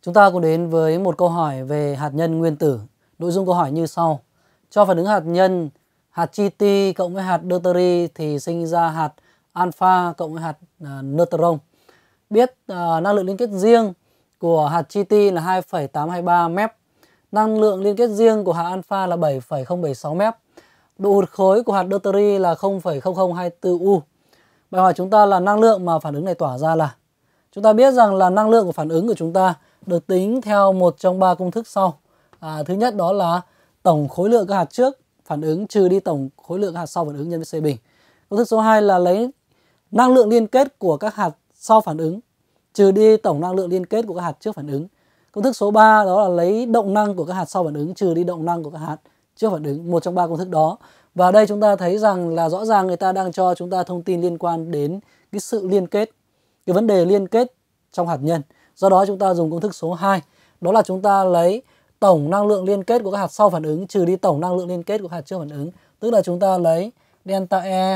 Chúng ta cùng đến với một câu hỏi về hạt nhân nguyên tử. Nội dung câu hỏi như sau. Cho phản ứng hạt nhân, hạt chi ti cộng với hạt deuteri thì sinh ra hạt alpha cộng với hạt neutron. Biết năng lượng liên kết riêng của hạt chi ti là 2,823 mep. Năng lượng liên kết riêng của hạt alpha là 7,076 mep. Độ hụt khối của hạt deuteri là 0,0024 U. Bài hỏi chúng ta là năng lượng mà phản ứng này tỏa ra là. Chúng ta biết rằng là năng lượng của phản ứng của chúng ta được tính theo một trong 3 công thức sau. Thứ nhất đó là tổng khối lượng các hạt trước phản ứng trừ đi tổng khối lượng các hạt sau phản ứng nhân với C bình. Công thức số 2 là lấy năng lượng liên kết của các hạt sau phản ứng trừ đi tổng năng lượng liên kết của các hạt trước phản ứng. Công thức số 3 đó là lấy động năng của các hạt sau phản ứng trừ đi động năng của các hạt trước phản ứng. Một trong 3 công thức đó. Và đây chúng ta thấy rằng là rõ ràng người ta đang cho chúng ta thông tin liên quan đến cái sự liên kết, cái vấn đề liên kết trong hạt nhân. Do đó chúng ta dùng công thức số 2, đó là chúng ta lấy tổng năng lượng liên kết của các hạt sau phản ứng trừ đi tổng năng lượng liên kết của các hạt trước phản ứng. Tức là chúng ta lấy delta E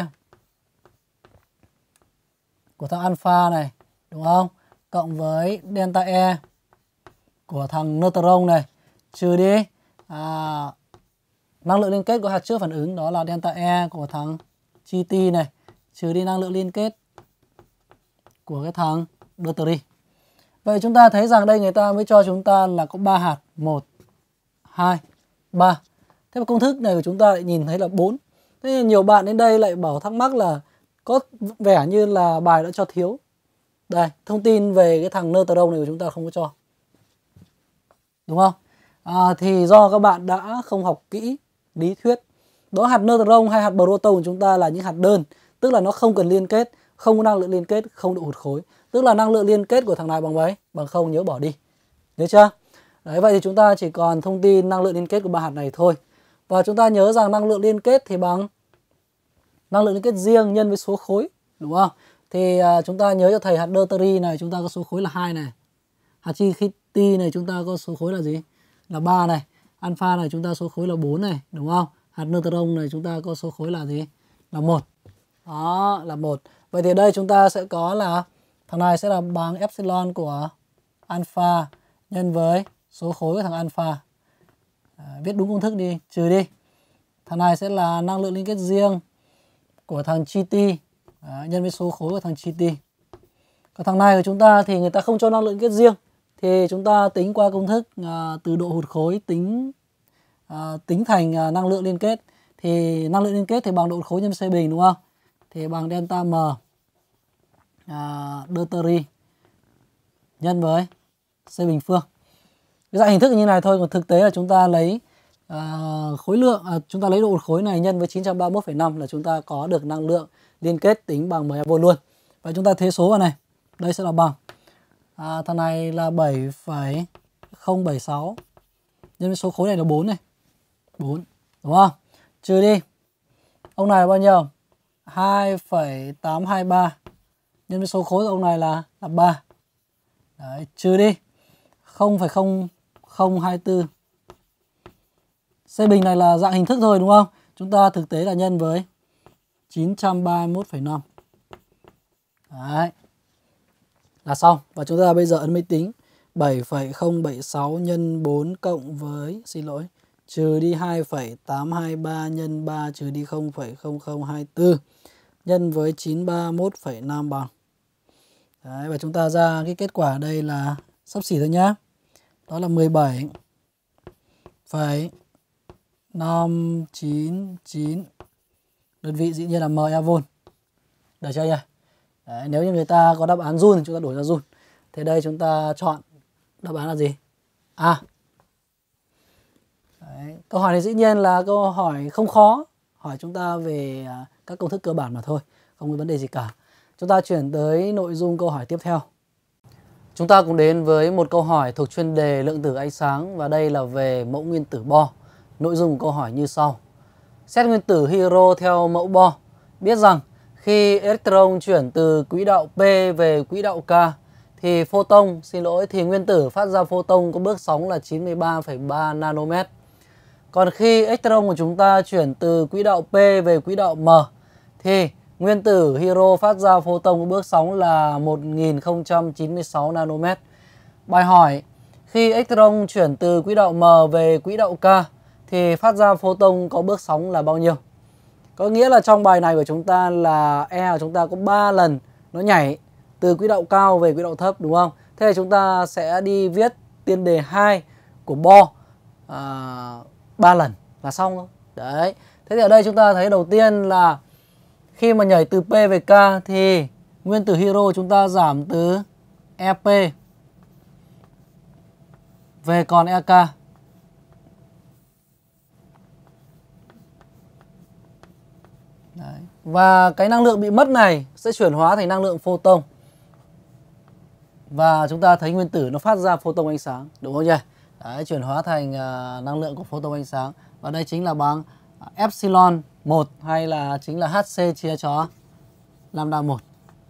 của thằng alpha này, đúng không? Cộng với delta E của thằng neutron này, trừ đi năng lượng liên kết của hạt trước phản ứng, đó là delta E của thằng chi ti này, trừ đi năng lượng liên kết của cái thằng deuteri. Vậy chúng ta thấy rằng đây người ta mới cho chúng ta là có 3 hạt, 1, 2, 3. Thế mà công thức này của chúng ta lại nhìn thấy là 4. Thế nên nhiều bạn đến đây lại bảo thắc mắc là có vẻ như là bài đã cho thiếu. Đây, thông tin về cái thằng neutron này của chúng ta không có cho. Đúng không? Thì do các bạn đã không học kỹ lý thuyết. Đó, hạt neutron hay hạt proton của chúng ta là những hạt đơn, tức là nó không cần liên kết, không có năng lượng liên kết, không độ hụt khối. Tức là năng lượng liên kết của thằng này bằng mấy? Bằng 0, nhớ bỏ đi. Nhớ chưa? Đấy, vậy thì chúng ta chỉ còn thông tin năng lượng liên kết của 3 hạt này thôi. Và chúng ta nhớ rằng năng lượng liên kết thì bằng năng lượng liên kết riêng nhân với số khối, đúng không? Thì chúng ta nhớ cho thầy hạt deuteri này chúng ta có số khối là 2 này. Hạt chi ti này chúng ta có số khối là gì? Là 3 này. Alpha này chúng ta số khối là 4 này, đúng không? Hạt neutron này chúng ta có số khối là gì? Là 1. Đó, là 1. Vậy thì đây chúng ta sẽ có là thằng này sẽ là bằng epsilon của alpha nhân với số khối của thằng alpha. Viết đúng công thức đi, trừ đi. Thằng này sẽ là năng lượng liên kết riêng của thằng chi ti nhân với số khối của thằng chi ti. Còn thằng này của chúng ta thì người ta không cho năng lượng liên kết riêng. Thì chúng ta tính qua công thức từ độ hụt khối tính thành năng lượng liên kết. Thì năng lượng liên kết thì bằng độ hụt khối nhân C bình, đúng không? Thì bằng delta M deuteri nhân với C bình phương. Cái dạng hình thức như này thôi, còn thực tế là chúng ta lấy khối lượng, chúng ta lấy độ hụt khối này nhân với 931,5 là chúng ta có được năng lượng liên kết tính bằng 10V luôn. Và chúng ta thế số vào này, đây sẽ là bằng thằng này là 7,076 nhân với số khối này là 4 này. 4, đúng không? Trừ đi. Ông này là bao nhiêu? 2,823 nhân với số khối của ông này là 3. Đấy, trừ đi 0,0024. C bình này là dạng hình thức thôi, đúng không? Chúng ta thực tế là nhân với 931,5. Đấy. Là xong. Và chúng ta bây giờ ấn máy tính 7,076 nhân 4 cộng với, trừ đi 2,823 nhân 3 trừ đi 0,0024 nhân với 931,5 bằng. Đấy, và chúng ta ra cái kết quả đây là xấp xỉ thôi nhá. Đó là 17,599 đơn vị, dĩ nhiên là mA volt. Được chưa nhỉ? Đấy, nếu như người ta có đáp án giùn thì chúng ta đổi ra giùn. Thế đây chúng ta chọn đáp án là gì? A. Đấy, câu hỏi này dĩ nhiên là câu hỏi không khó, hỏi chúng ta về các công thức cơ bản mà thôi, không có vấn đề gì cả. Chúng ta chuyển tới nội dung câu hỏi tiếp theo. Chúng ta cùng đến với một câu hỏi thuộc chuyên đề lượng tử ánh sáng, và đây là về mẫu nguyên tử Bohr. Nội dung của câu hỏi như sau. Xét nguyên tử hydro theo mẫu Bohr. Biết rằng khi electron chuyển từ quỹ đạo P về quỹ đạo K thì thì nguyên tử phát ra photon có bước sóng là 93,3 nanomet. Còn khi electron của chúng ta chuyển từ quỹ đạo P về quỹ đạo M thì nguyên tử hydro phát ra photon có bước sóng là 1096 nanomet. Bài hỏi Khi electron chuyển từ quỹ đạo M về quỹ đạo K thì phát ra photon có bước sóng là bao nhiêu? Có nghĩa là trong bài này của chúng ta là E của chúng ta có 3 lần nó nhảy từ quỹ đạo cao về quỹ đạo thấp, đúng không? Thế thì chúng ta sẽ đi viết tiên đề 2 của Bohr 3 lần là xong thôi. Đấy. Thế thì ở đây chúng ta thấy đầu tiên là khi mà nhảy từ P về K thì nguyên tử hydro chúng ta giảm từ EP về còn EK. Đấy. Và cái năng lượng bị mất này sẽ chuyển hóa thành năng lượng photon. Và chúng ta thấy nguyên tử nó phát ra photon ánh sáng, đúng không nhỉ? Đấy, chuyển hóa thành năng lượng của photon ánh sáng. Và đây chính là bằng epsilon 1 hay là chính là HC chia cho lambda 1.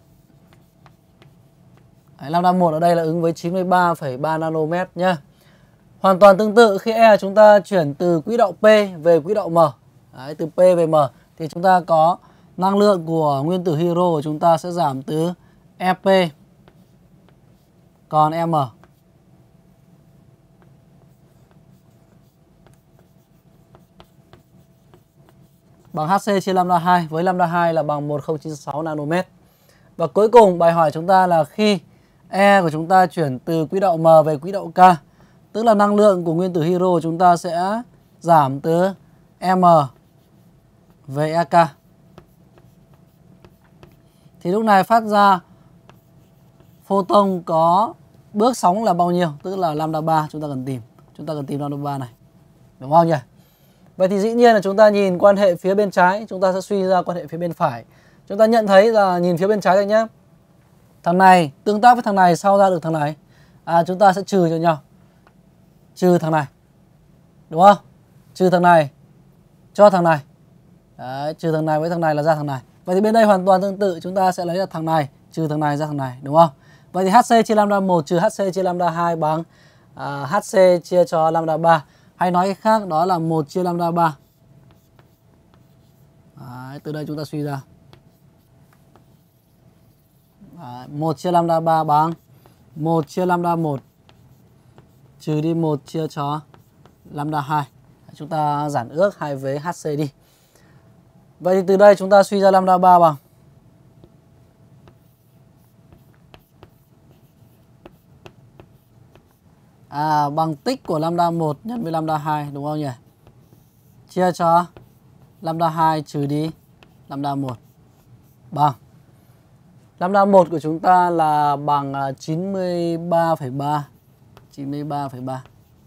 Đấy, lambda 1 ở đây là ứng với 93,3 nanomet nhá. Hoàn toàn tương tự khi E chúng ta chuyển từ quỹ đạo P về quỹ đạo M. Đấy, từ P về M thì chúng ta có năng lượng của nguyên tử hydro của chúng ta sẽ giảm từ EP còn M. Bằng HC chia lambda 2 với lambda 2 là bằng 1096 nanomet. Và cuối cùng bài hỏi chúng ta là khi E của chúng ta chuyển từ quỹ đạo M về quỹ đạo K, tức là năng lượng của nguyên tử hydro của chúng ta sẽ giảm từ M về EK. Thì lúc này phát ra photon có bước sóng là bao nhiêu? Tức là lambda 3 chúng ta cần tìm. Chúng ta cần tìm lambda 3 này. Đúng không nhỉ? Vậy thì dĩ nhiên là chúng ta nhìn quan hệ phía bên trái, chúng ta sẽ suy ra quan hệ phía bên phải. Chúng ta nhận thấy là nhìn phía bên trái đây nhé. Thằng này tương tác với thằng này sau ra được thằng này. Chúng ta sẽ trừ cho nhau. Trừ thằng này. Đúng không? Trừ thằng này cho thằng này. Đấy, trừ thằng này với thằng này là ra thằng này. Vậy thì bên đây hoàn toàn tương tự, chúng ta sẽ lấy là thằng này trừ thằng này ra thằng này, đúng không? Vậy thì HC chia lambda 1 trừ HC chia lambda 2 bằng HC chia cho lambda 3. Hay nói cách khác đó là 1 chia lambda 3. Đấy, từ đây chúng ta suy ra. Đấy, 1 chia lambda 3 bằng 1 chia lambda 1 trừ đi 1 chia cho lambda 2. Chúng ta giản ước 2 với HC đi. Vậy thì từ đây chúng ta suy ra lambda 3 bằng bằng tích của lambda 1 nhân với lambda 2, đúng không nhỉ? Chia cho lambda 2 trừ đi lambda 1 bằng lambda 1 của chúng ta là bằng 93,3. 93,3.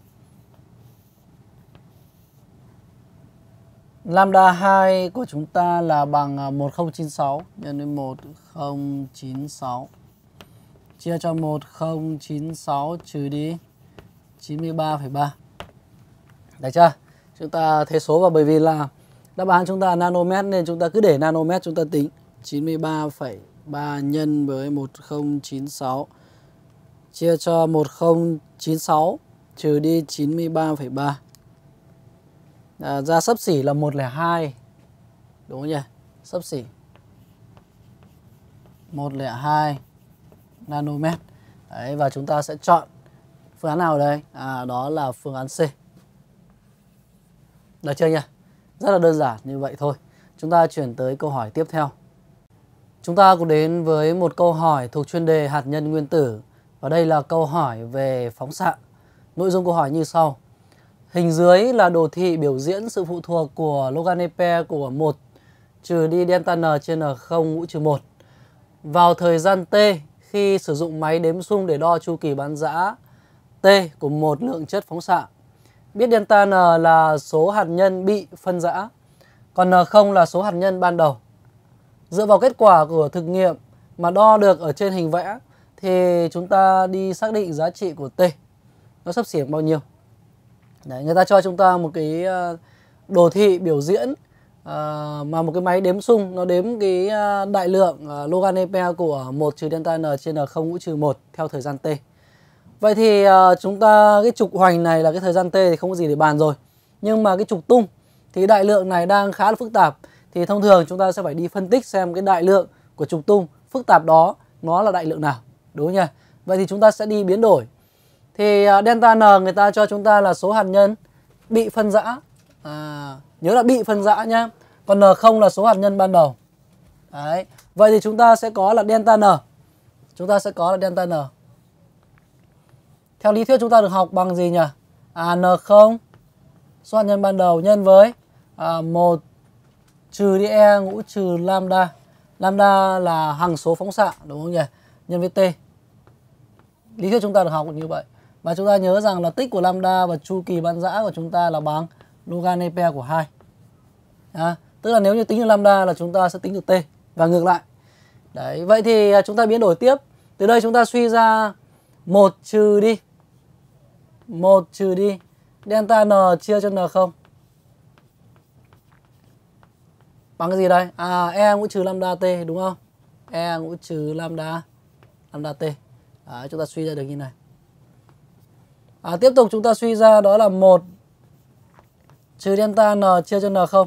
Lambda 2 của chúng ta là bằng 1096 nhân với 1096 chia cho 1096 trừ đi 93,3. Đấy chưa? Chúng ta thế số vào, bởi vì là đáp án chúng ta là nanomet nên chúng ta cứ để nanomet chúng ta tính 93,3 nhân với 1096 chia cho 1096 trừ đi 93,3. Ra xấp xỉ là 102. Đúng không nhỉ? Xấp xỉ 102 nanomet. Đấy, và chúng ta sẽ chọn phương án nào ở đây? Đó là phương án C. Được chưa nhỉ? Rất là đơn giản như vậy thôi. Chúng ta chuyển tới câu hỏi tiếp theo. Chúng ta cùng đến với một câu hỏi thuộc chuyên đề hạt nhân nguyên tử. Và đây là câu hỏi về phóng xạ. Nội dung câu hỏi như sau. Hình dưới là đồ thị biểu diễn sự phụ thuộc của Lagrange pair của 1 trừ đi delta n trên n0 mũ trừ 1. Vào thời gian t, khi sử dụng máy đếm xung để đo chu kỳ bán rã t của một lượng chất phóng xạ, biết delta n là số hạt nhân bị phân rã, còn n0 là số hạt nhân ban đầu. Dựa vào kết quả của thực nghiệm mà đo được ở trên hình vẽ thì chúng ta đi xác định giá trị của t nó xấp xỉ bao nhiêu. Đấy, người ta cho chúng ta một cái đồ thị biểu diễn mà một cái máy đếm xung nó đếm cái đại lượng Lagrange pair của 1 trừ delta n trên n0 mũ trừ 1 theo thời gian t. Vậy thì chúng ta cái trục hoành này là cái thời gian t thì không có gì để bàn rồi. Nhưng mà cái trục tung thì đại lượng này đang khá là phức tạp. Thì thông thường chúng ta sẽ phải đi phân tích xem cái đại lượng của trục tung phức tạp đó nó là đại lượng nào. Đúng không nhỉ? Vậy thì chúng ta sẽ đi biến đổi. Thì delta n người ta cho chúng ta là số hạt nhân bị phân rã. Nhớ là bị phân rã nhá. Còn n0 là số hạt nhân ban đầu. Đấy. Vậy thì chúng ta sẽ có là delta n. Chúng ta sẽ có là delta n. Theo lý thuyết chúng ta được học bằng gì nhỉ? N0 số hạt nhân ban đầu nhân với 1 trừ đi E mũ trừ lambda. Lambda là hằng số phóng xạ đúng không nhỉ? Nhân với T. Lý thuyết chúng ta được học như vậy. Và chúng ta nhớ rằng là tích của lambda và chu kỳ bán rã của chúng ta là bằng logaritm của 2. Tức là nếu như tính được lambda là chúng ta sẽ tính được T và ngược lại. Đấy, vậy thì chúng ta biến đổi tiếp. Từ đây chúng ta suy ra 1 trừ đi delta n chia cho n0 bằng cái gì đây? E mũ trừ lambda T đúng không? E mũ trừ lambda T. Đấy, chúng ta suy ra được như này. Tiếp tục chúng ta suy ra đó là 1 trừ delta n chia cho n0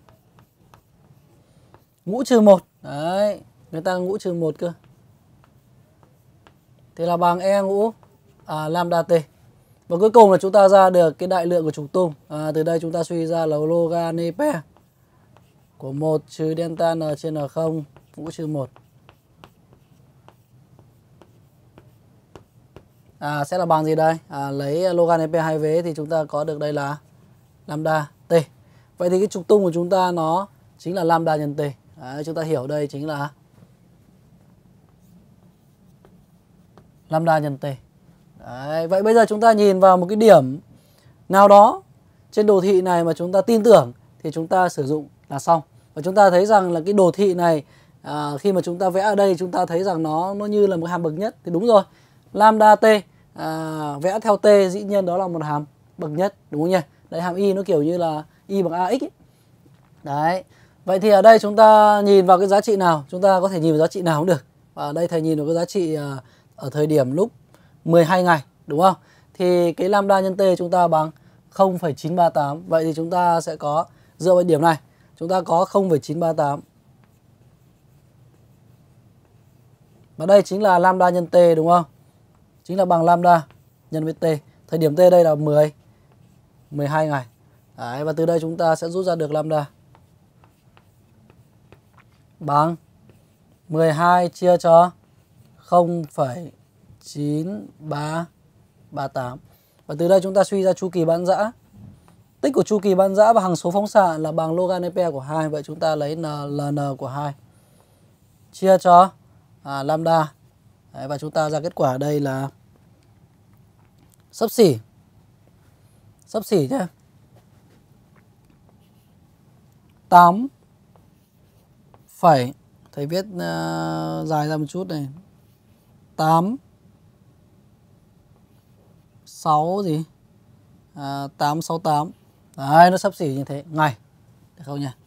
mũ trừ 1. Đấy, người ta mũ trừ 1 cơ. Thì là bằng E mũ lambda T. Và cuối cùng là chúng ta ra được cái đại lượng của trùng tung. Từ đây chúng ta suy ra là logaritm của 1 trừ delta n trên n0 mũ trừ 1. Sẽ là bằng gì đây? Lấy logaritm 2 vế thì chúng ta có được đây là lambda T. Vậy thì cái trục tung của chúng ta nó chính là lambda nhân T. Đấy, chúng ta hiểu đây chính là lambda nhân T. Đấy, vậy bây giờ chúng ta nhìn vào một cái điểm nào đó trên đồ thị này mà chúng ta tin tưởng thì chúng ta sử dụng là xong. Và chúng ta thấy rằng là cái đồ thị này khi mà chúng ta vẽ ở đây chúng ta thấy rằng nó như là một hàm bậc nhất thì đúng rồi. Lambda T vẽ theo T dĩ nhiên đó là một hàm bậc nhất đúng không nhỉ? Đấy, hàm y nó kiểu như là y bằng ax ấy. Đấy. Vậy thì ở đây chúng ta nhìn vào cái giá trị nào? Chúng ta có thể nhìn vào giá trị nào cũng được. Và ở đây thầy nhìn vào cái giá trị ở thời điểm lúc 12 ngày đúng không? Thì cái lambda nhân T chúng ta bằng 0,938. Vậy thì chúng ta sẽ có dựa vào điểm này, chúng ta có 0,938. Và đây chính là lambda nhân T đúng không? Chính là bằng lambda nhân với T. Thời điểm T đây là 12 ngày. Đấy, và từ đây chúng ta sẽ rút ra được lambda bằng 12 chia cho 0,9338. Và từ đây chúng ta suy ra chu kỳ bán rã. Tích của chu kỳ bán rã và hằng số phóng xạ là bằng logaritm của 2. Vậy chúng ta lấy ln của 2 chia cho lambda. Đấy, và chúng ta ra kết quả ở đây là xấp xỉ nhé, 8 phẩy, thầy viết dài ra một chút này, 868. Đấy, nó xấp xỉ như thế ngày, được không nhỉ?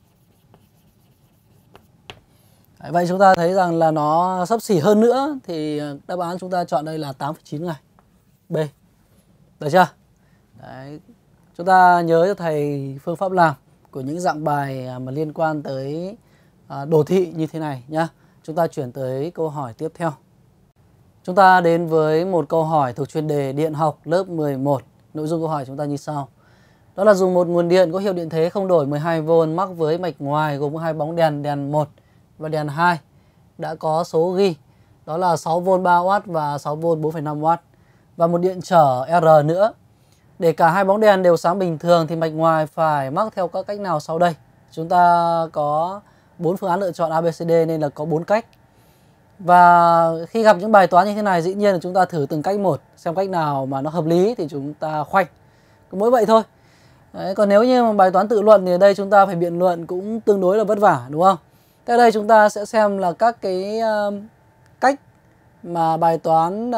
Đấy, vậy chúng ta thấy rằng là nó xấp xỉ hơn nữa thì đáp án chúng ta chọn đây là 8,9 ngày. B. Được chưa? Đấy. Chúng ta nhớ cho thầy phương pháp làm của những dạng bài mà liên quan tới đồ thị như thế này nhá. Chúng ta chuyển tới câu hỏi tiếp theo. Chúng ta đến với một câu hỏi thuộc chuyên đề điện học lớp 11. Nội dung câu hỏi chúng ta như sau. Đó là dùng một nguồn điện có hiệu điện thế không đổi 12V mắc với mạch ngoài gồm có hai bóng đèn, đèn 1 và đèn 2 đã có số ghi. Đó là 6V 3W và 6V 4,5W. Và một điện trở R nữa. Để cả hai bóng đèn đều sáng bình thường thì mạch ngoài phải mắc theo các cách nào sau đây? Chúng ta có 4 phương án lựa chọn ABCD nên là có 4 cách. Và khi gặp những bài toán như thế này dĩ nhiên là chúng ta thử từng cách một, xem cách nào mà nó hợp lý thì chúng ta khoanh. Cứ mỗi vậy thôi. Đấy, còn nếu như mà bài toán tự luận thì ở đây chúng ta phải biện luận cũng tương đối là vất vả đúng không? Thế ở đây chúng ta sẽ xem là các cái cách mà bài toán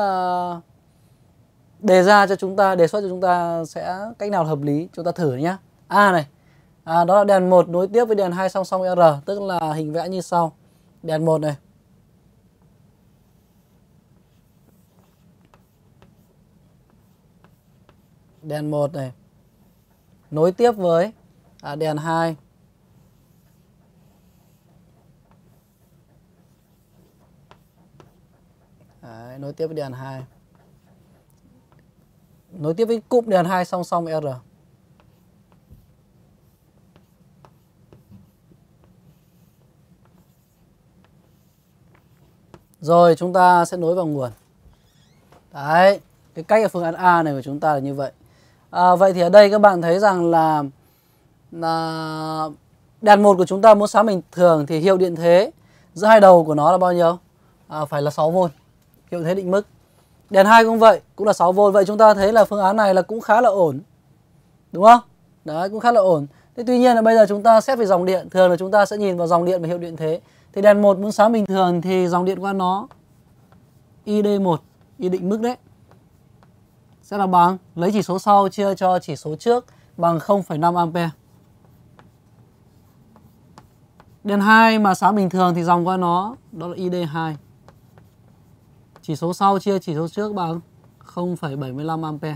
đề ra cho chúng ta, đề xuất cho chúng ta sẽ cách nào hợp lý, chúng ta thử nhé. Này, đó là đèn 1 nối tiếp với đèn 2 song song R, tức là hình vẽ như sau. Đèn 1 này. Đèn 1 này. Nối tiếp với đèn 2. Đấy, nối tiếp với đèn 2. nối tiếp với cụm đèn 2 song song R. Rồi chúng ta sẽ nối vào nguồn. Đấy, cái cách ở phương án A này của chúng ta là như vậy. Vậy thì ở đây các bạn thấy rằng là đèn 1 của chúng ta muốn sáng bình thường thì hiệu điện thế giữa hai đầu của nó là bao nhiêu? Phải là 6V, hiệu thế định mức. Đèn 2 cũng vậy, cũng là 6V. Vậy chúng ta thấy là phương án này là cũng khá là ổn. Đúng không? Đấy, cũng khá là ổn. Thế tuy nhiên là bây giờ chúng ta xét về dòng điện, thường là chúng ta sẽ nhìn vào dòng điện và hiệu điện thế. Thì đèn 1 muốn sáng bình thường thì dòng điện qua nó ID1, Y định mức đấy, sẽ là bằng lấy chỉ số sau chia cho chỉ số trước bằng 0,5A. Đèn 2 mà sáng bình thường thì dòng qua nó đó là ID2. Chỉ số sau chia chỉ số trước bằng 0,75A.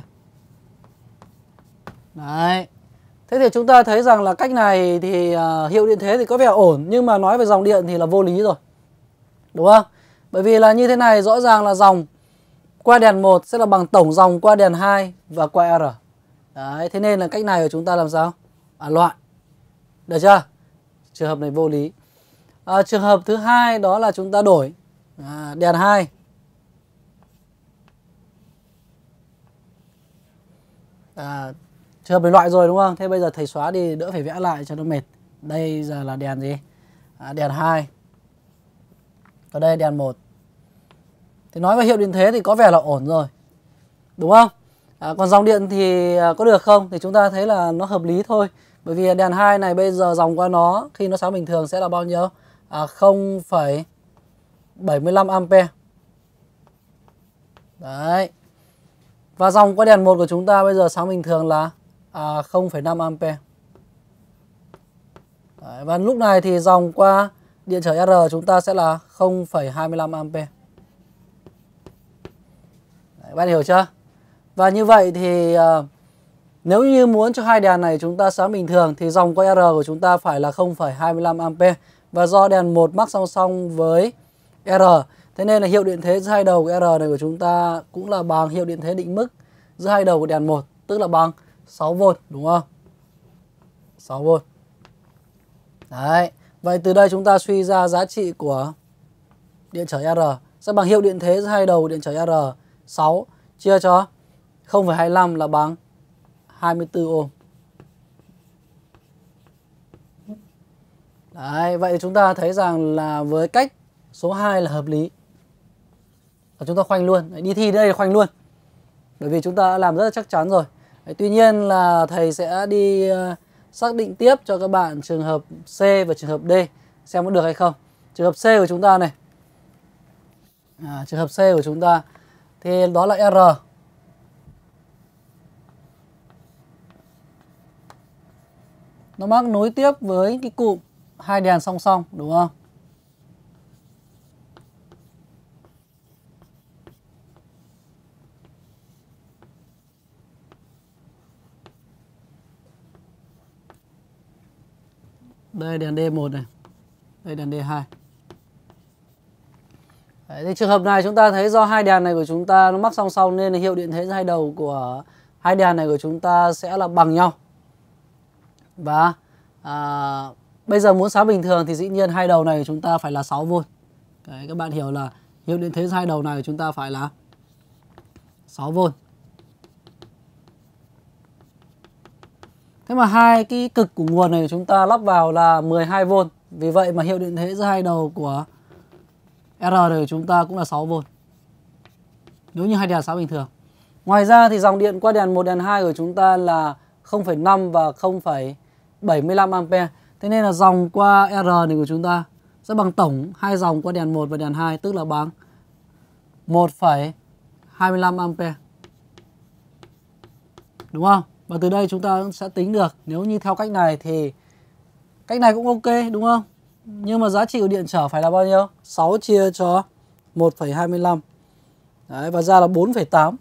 Đấy. Thế thì chúng ta thấy rằng là cách này thì hiệu điện thế thì có vẻ ổn, nhưng mà nói về dòng điện thì là vô lý rồi. Đúng không? Bởi vì là như thế này, rõ ràng là dòng qua đèn 1 sẽ là bằng tổng dòng qua đèn 2 và qua R. Đấy, thế nên là cách này của chúng ta làm sao? Loại. Được chưa? Trường hợp này vô lý. Trường hợp thứ hai đó là chúng ta đổi đèn 2. Trường hợp này loại rồi đúng không? Thế bây giờ thầy xóa đi đỡ phải vẽ lại cho nó mệt. Đây giờ là đèn gì? Đèn 2. Và đây đèn 1. Thì nói về hiệu điện thế thì có vẻ là ổn rồi. Đúng không? Còn dòng điện thì có được không? Thì chúng ta thấy là nó hợp lý thôi. Bởi vì đèn 2 này bây giờ dòng qua nó khi nó sáng bình thường sẽ là bao nhiêu? 0,75A. Đấy. Và dòng qua đèn 1 của chúng ta bây giờ sáng bình thường là 0,5A. Đấy. Và lúc này thì dòng qua điện trở R chúng ta sẽ là 0,25A. Đấy, bạn hiểu chưa? Và như vậy thì nếu như muốn cho hai đèn này chúng ta sáng bình thường thì dòng qua R của chúng ta phải là 0,25A. Và do đèn 1 mắc song song với R, thế nên là hiệu điện thế giữa hai đầu của R này của chúng ta cũng là bằng hiệu điện thế định mức giữa hai đầu của đèn 1, tức là bằng 6V, đúng không? 6V. Đấy. Vậy từ đây chúng ta suy ra giá trị của điện trở R sẽ bằng hiệu điện thế giữa hai đầu của điện trở R 6 chia cho 0,25 là bằng 24 ohm. Đấy, vậy chúng ta thấy rằng là với cách số 2 là hợp lý. Và chúng ta khoanh luôn, đi thi đây là khoanh luôn. Bởi vì chúng ta đã làm rất là chắc chắn rồi. Đấy, tuy nhiên là thầy sẽ đi xác định tiếp cho các bạn trường hợp C và trường hợp D xem có được hay không. Trường hợp C của chúng ta này. Trường hợp C của chúng ta thì đó là R. Nó mắc nối tiếp với cái cụm hai đèn song song, đúng không? Đây đèn D1 này. Đây đèn D2. Đấy, thì trường hợp này chúng ta thấy do hai đèn này của chúng ta nó mắc song song nên là hiệu điện thế hai đầu của hai đèn này của chúng ta sẽ là bằng nhau. Và bây giờ muốn sáng bình thường thì dĩ nhiên hai đầu này của chúng ta phải là 6V. Đấy, các bạn hiểu là hiệu điện thế hai đầu này của chúng ta phải là 6V. Thế mà hai cái cực của nguồn này của chúng ta lắp vào là 12V. Vì vậy mà hiệu điện thế giữa hai đầu của R này của chúng ta cũng là 6V. Nếu như hai đèn sáng bình thường. Ngoài ra thì dòng điện qua đèn 1, đèn 2 của chúng ta là 0,5 và 0,75A. Thế nên là dòng qua R này của chúng ta sẽ bằng tổng hai dòng qua đèn 1 và đèn 2, tức là bằng 1,25A. Đúng không? Và từ đây chúng ta sẽ tính được, nếu như theo cách này thì cách này cũng ok, đúng không? Nhưng mà giá trị của điện trở phải là bao nhiêu? 6 chia cho 1,25. Đấy, và ra là 4,8.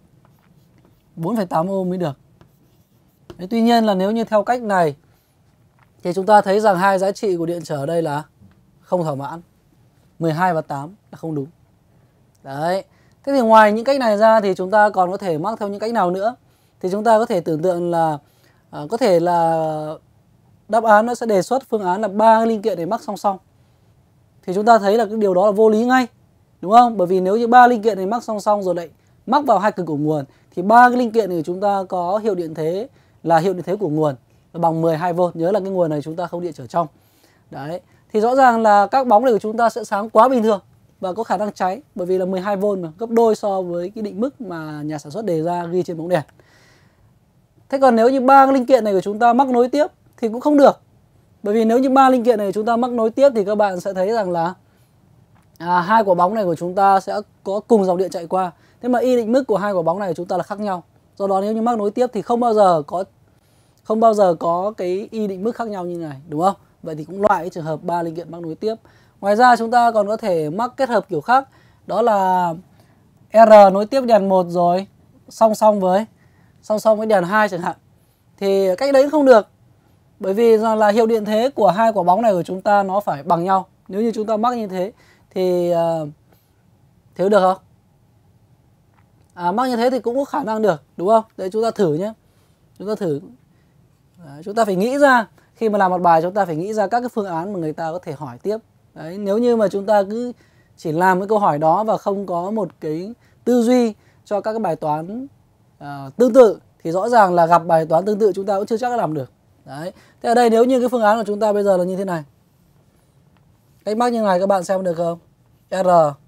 4,8 ohm mới được. Đấy, tuy nhiên là nếu như theo cách này thì chúng ta thấy rằng hai giá trị của điện trở ở đây là không thỏa mãn. 12 và 8 là không đúng. Đấy. Thế thì ngoài những cách này ra thì chúng ta còn có thể mắc theo những cách nào nữa? Thì chúng ta có thể tưởng tượng là có thể là đáp án nó sẽ đề xuất phương án là 3 linh kiện để mắc song song. Thì chúng ta thấy là cái điều đó là vô lý ngay, đúng không? Bởi vì nếu như 3 linh kiện này mắc song song rồi lại mắc vào hai cực của nguồn thì 3 cái linh kiện này chúng ta có hiệu điện thế là hiệu điện thế của nguồn là bằng 12V. Nhớ là cái nguồn này chúng ta không điện trở trong. Đấy. Thì rõ ràng là các bóng này của chúng ta sẽ sáng quá bình thường và có khả năng cháy, bởi vì là 12V mà, gấp đôi so với cái định mức mà nhà sản xuất đề ra ghi trên bóng đèn. Thế còn nếu như 3 cái linh kiện này của chúng ta mắc nối tiếp thì cũng không được. Bởi vì nếu như 3 linh kiện này chúng ta mắc nối tiếp thì các bạn sẽ thấy rằng là hai quả bóng này của chúng ta sẽ có cùng dòng điện chạy qua. Thế mà y định mức của hai quả bóng này của chúng ta là khác nhau. Do đó nếu như mắc nối tiếp thì không bao giờ có cái y định mức khác nhau như này, đúng không? Vậy thì cũng loại cái trường hợp 3 linh kiện mắc nối tiếp. Ngoài ra chúng ta còn có thể mắc kết hợp kiểu khác, đó là R nối tiếp đèn 1 rồi song song với đèn 2 chẳng hạn. Thì cách đấy cũng không được. Bởi vì rằng là hiệu điện thế của hai quả bóng này của chúng ta nó phải bằng nhau. Nếu như chúng ta mắc như thế thì thế được không? Mắc như thế thì cũng có khả năng được, đúng không? Đấy, chúng ta thử nhé. Chúng ta thử. Chúng ta phải nghĩ ra, khi mà làm một bài chúng ta phải nghĩ ra các cái phương án mà người ta có thể hỏi tiếp. Đấy, nếu như mà chúng ta cứ chỉ làm cái câu hỏi đó và không có một cái tư duy cho các cái bài toán tương tự thì rõ ràng là gặp bài toán tương tự chúng ta cũng chưa chắc đã làm được. Đấy. Thế ở đây nếu như cái phương án của chúng ta bây giờ là như thế này. Cách mắc như này các bạn xem được không? R.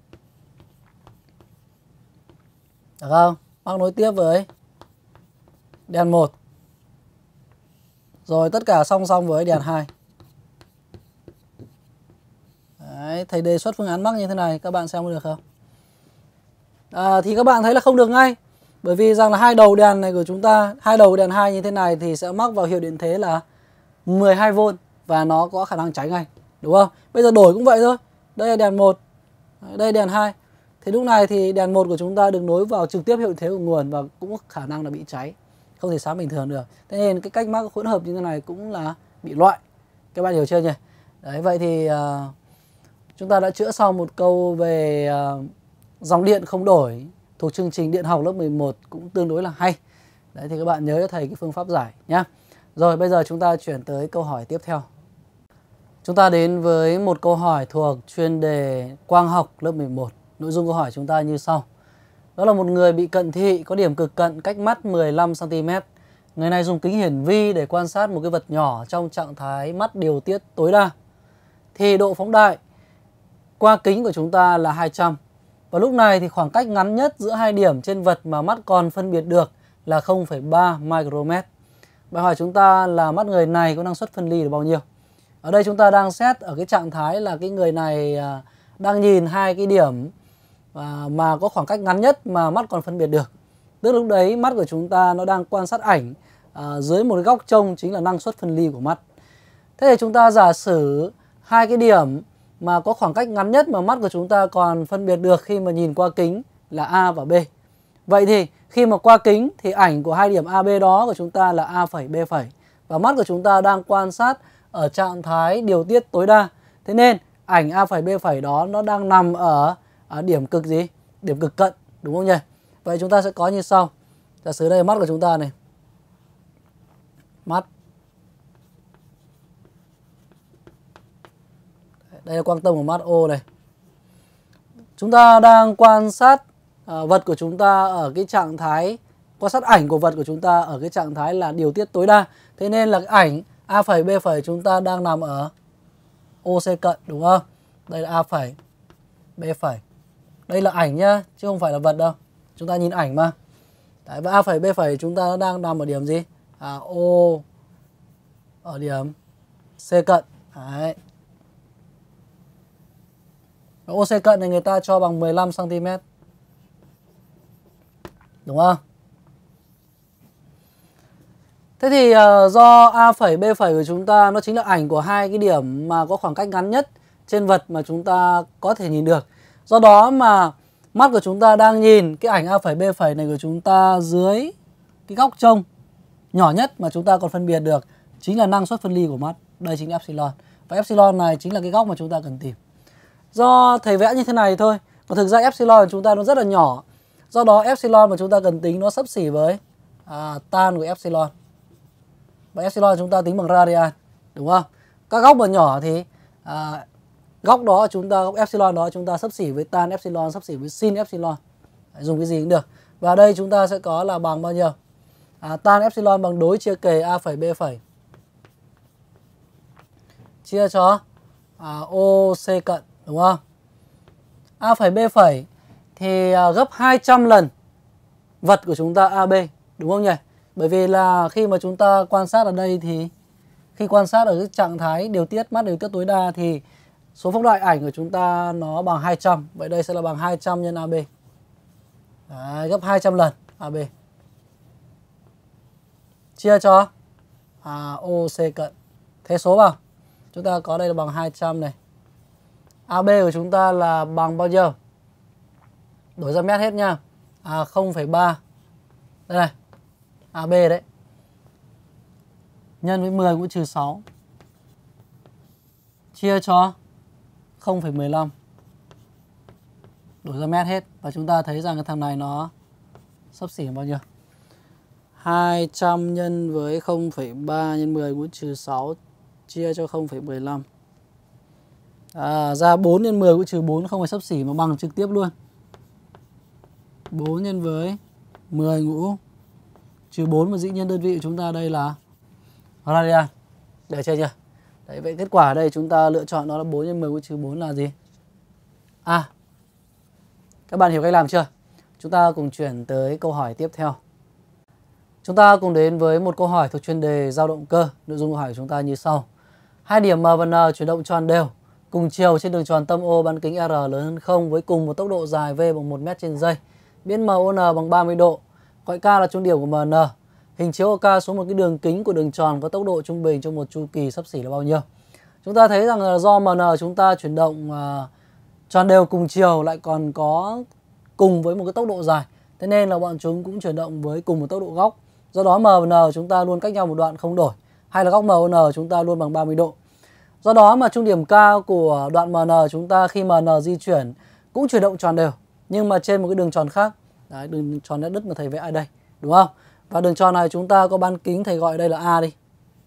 Được không? Mắc nối tiếp với đèn 1. Rồi tất cả song song với đèn 2. Đấy, thầy đề xuất phương án mắc như thế này, các bạn xem được không? Thì các bạn thấy là không được ngay. Bởi vì rằng là hai đầu đèn này của chúng ta, hai đầu đèn 2 như thế này thì sẽ mắc vào hiệu điện thế là 12V và nó có khả năng cháy ngay, đúng không? Bây giờ đổi cũng vậy thôi. Đây là đèn 1, đây là đèn 2. Thì lúc này thì đèn 1 của chúng ta được nối vào trực tiếp hiệu điện thế của nguồn và cũng có khả năng là bị cháy, không thể sáng bình thường được. Thế nên cái cách mắc hỗn hợp như thế này cũng là bị loại. Các bạn hiểu chưa nhỉ? Đấy, vậy thì chúng ta đã chữa xong một câu về dòng điện không đổi thuộc chương trình điện học lớp 11 cũng tương đối là hay. Đấy thì các bạn nhớ cho thầy cái phương pháp giải nhé. Rồi bây giờ chúng ta chuyển tới câu hỏi tiếp theo. Chúng ta đến với một câu hỏi thuộc chuyên đề quang học lớp 11. Nội dung câu hỏi chúng ta như sau. Đó là một người bị cận thị có điểm cực cận cách mắt 15cm. Người này dùng kính hiển vi để quan sát một cái vật nhỏ trong trạng thái mắt điều tiết tối đa. Thì độ phóng đại qua kính của chúng ta là 200. Và lúc này thì khoảng cách ngắn nhất giữa hai điểm trên vật mà mắt còn phân biệt được là 0,3 micromet. Bài hỏi chúng ta là mắt người này có năng suất phân ly được bao nhiêu? Ở đây chúng ta đang xét ở cái trạng thái là cái người này đang nhìn hai cái điểm mà có khoảng cách ngắn nhất mà mắt còn phân biệt được. Tức lúc đấy mắt của chúng ta nó đang quan sát ảnh dưới một cái góc trông chính là năng suất phân ly của mắt. Thế thì chúng ta giả sử hai cái điểm mà có khoảng cách ngắn nhất mà mắt của chúng ta còn phân biệt được khi mà nhìn qua kính là A và B. Vậy thì khi mà qua kính thì ảnh của hai điểm AB đó của chúng ta là A phẩy B phẩy. Và mắt của chúng ta đang quan sát ở trạng thái điều tiết tối đa. Thế nên ảnh A phẩy B phẩy đó nó đang nằm ở điểm cực gì? Điểm cực cận, đúng không nhỉ? Vậy chúng ta sẽ có như sau. Giả sử đây là mắt của chúng ta này. Mắt. Đây là quang tâm của mắt O này. Chúng ta đang quan sát vật của chúng ta ở cái trạng thái, quan sát ảnh của vật của chúng ta ở cái trạng thái là điều tiết tối đa. Thế nên là ảnh A phẩy B phẩy chúng ta đang nằm ở OC cận, đúng không? Đây là A phẩy B phẩy. Đây là ảnh nhá, chứ không phải là vật đâu. Chúng ta nhìn ảnh mà. Đấy, và A phẩy B phẩy chúng ta đang nằm ở điểm gì? O ở điểm C cận. Đấy. OC cận này người ta cho bằng 15cm. Đúng không? Thế thì do A phẩy B phẩy của chúng ta nó chính là ảnh của hai cái điểm mà có khoảng cách ngắn nhất trên vật mà chúng ta có thể nhìn được. Do đó mà mắt của chúng ta đang nhìn cái ảnh A phẩy B phẩy này của chúng ta dưới cái góc trông nhỏ nhất mà chúng ta còn phân biệt được chính là năng suất phân ly của mắt. Đây chính là epsilon. Và epsilon này chính là cái góc mà chúng ta cần tìm. Do thầy vẽ như thế này thôi. Còn thực ra epsilon của chúng ta nó rất là nhỏ. Do đó epsilon mà chúng ta cần tính nó xấp xỉ với tan của epsilon. Và epsilon chúng ta tính bằng radian, đúng không? Các góc mà nhỏ thì góc đó chúng ta, góc epsilon đó chúng ta xấp xỉ với tan epsilon, xấp xỉ với sin epsilon. Đấy, dùng cái gì cũng được. Và đây chúng ta sẽ có là bằng bao nhiêu? Tan epsilon bằng đối chia kề a phẩy b phẩy chia cho OC cận, đúng không? A phẩy B phẩy thì gấp 200 lần vật của chúng ta AB, đúng không nhỉ? Bởi vì là khi mà chúng ta quan sát ở đây thì khi quan sát ở cái trạng thái điều tiết, mát điều tiết tối đa thì số phóng đại ảnh của chúng ta nó bằng 200. Vậy đây sẽ là bằng 200 nhân AB. Đấy, gấp 200 lần AB. Chia cho OC cận. Thế số vào. Chúng ta có đây là bằng 200 này. AB của chúng ta là bằng bao nhiêu? Đổi ra mét hết nha. 0,3. Đây này. AB đấy. Nhân với 10 cũng trừ 6. Chia cho 0,15. Đổi ra mét hết. Và chúng ta thấy rằng cái thằng này nó xấp xỉ bao nhiêu? 200 nhân với 0,3 nhân 10 cũng trừ 6 chia cho 0,15. Ra 4 nhân 10 cũng trừ 4, không phải xấp xỉ mà bằng trực tiếp luôn. 4 nhân với 10 ngũ trừ 4, mà dĩ nhiên đơn vị của chúng ta đây là radian. Được chưa? Đấy, vậy kết quả ở đây chúng ta lựa chọn đó là 4 nhân 10 cũng trừ 4 là gì? Các bạn hiểu cách làm chưa? Chúng ta cùng chuyển tới câu hỏi tiếp theo. Chúng ta cùng đến với một câu hỏi thuộc chuyên đề dao động cơ. Nội dung câu hỏi của chúng ta như sau. Hai điểm M và N chuyển động tròn đều cùng chiều trên đường tròn tâm O bán kính R lớn hơn 0 với cùng một tốc độ dài V bằng 1 m trên giây. Biến MON bằng 30 độ. Gọi K là trung điểm của MN. Hình chiếu K xuống một cái đường kính của đường tròn có tốc độ trung bình trong một chu kỳ xấp xỉ là bao nhiêu? Chúng ta thấy rằng là do MN chúng ta chuyển động tròn đều cùng chiều lại còn có cùng với một cái tốc độ dài. Thế nên là bọn chúng cũng chuyển động với cùng một tốc độ góc. Do đó M và N chúng ta luôn cách nhau một đoạn không đổi. Hay là góc MON chúng ta luôn bằng 30 độ. Do đó mà trung điểm K của đoạn MN chúng ta khi MN di chuyển cũng chuyển động tròn đều. Nhưng mà trên một cái đường tròn khác. Đấy, đường tròn đất mà thầy vẽ ở đây. Đúng không? Và đường tròn này chúng ta có bán kính, thầy gọi đây là A đi.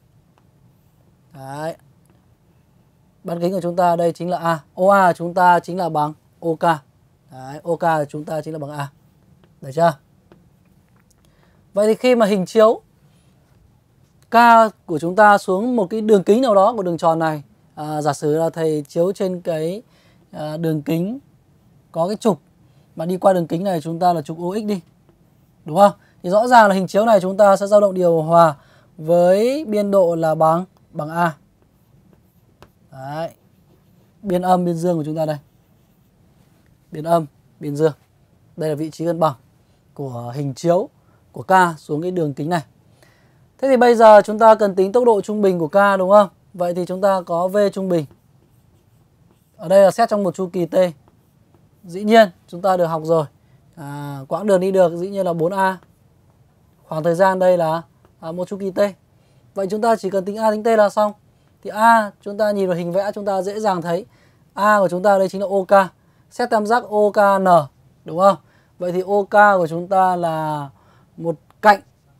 Đấy. Bán kính của chúng ta đây chính là A. OA của chúng ta chính là bằng OK. Đấy, OK của chúng ta chính là bằng A. Được chưa? Vậy thì khi mà hình chiếu K của chúng ta xuống một cái đường kính nào đó của đường tròn này, giả sử là thầy chiếu trên cái đường kính có cái trục mà đi qua đường kính này chúng ta là trục OX đi. Đúng không? Thì rõ ràng là hình chiếu này chúng ta sẽ dao động điều hòa với biên độ là bằng A. Đấy. Biên âm, biên dương của chúng ta đây. Biên âm, biên dương. Đây là vị trí cân bằng của hình chiếu của K xuống cái đường kính này. Thế thì bây giờ chúng ta cần tính tốc độ trung bình của K, đúng không? Vậy thì chúng ta có V trung bình. Ở đây là xét trong một chu kỳ T. Dĩ nhiên chúng ta được học rồi. Quãng đường đi được dĩ nhiên là 4A. Khoảng thời gian đây là một chu kỳ T. Vậy chúng ta chỉ cần tính A tính T là xong. Thì A chúng ta nhìn vào hình vẽ chúng ta dễ dàng thấy. A của chúng ta đây chính là OK. Xét tam giác OKN, đúng không? Vậy thì OK của chúng ta là một cạnh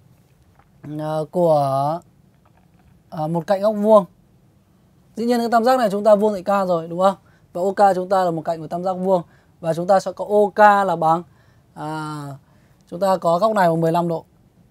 của một cạnh góc vuông. Dĩ nhiên cái tam giác này chúng ta vuông tại K rồi, đúng không? Và OK chúng ta là một cạnh của tam giác vuông. Và chúng ta sẽ có OK là bằng chúng ta có góc này bằng 15 độ.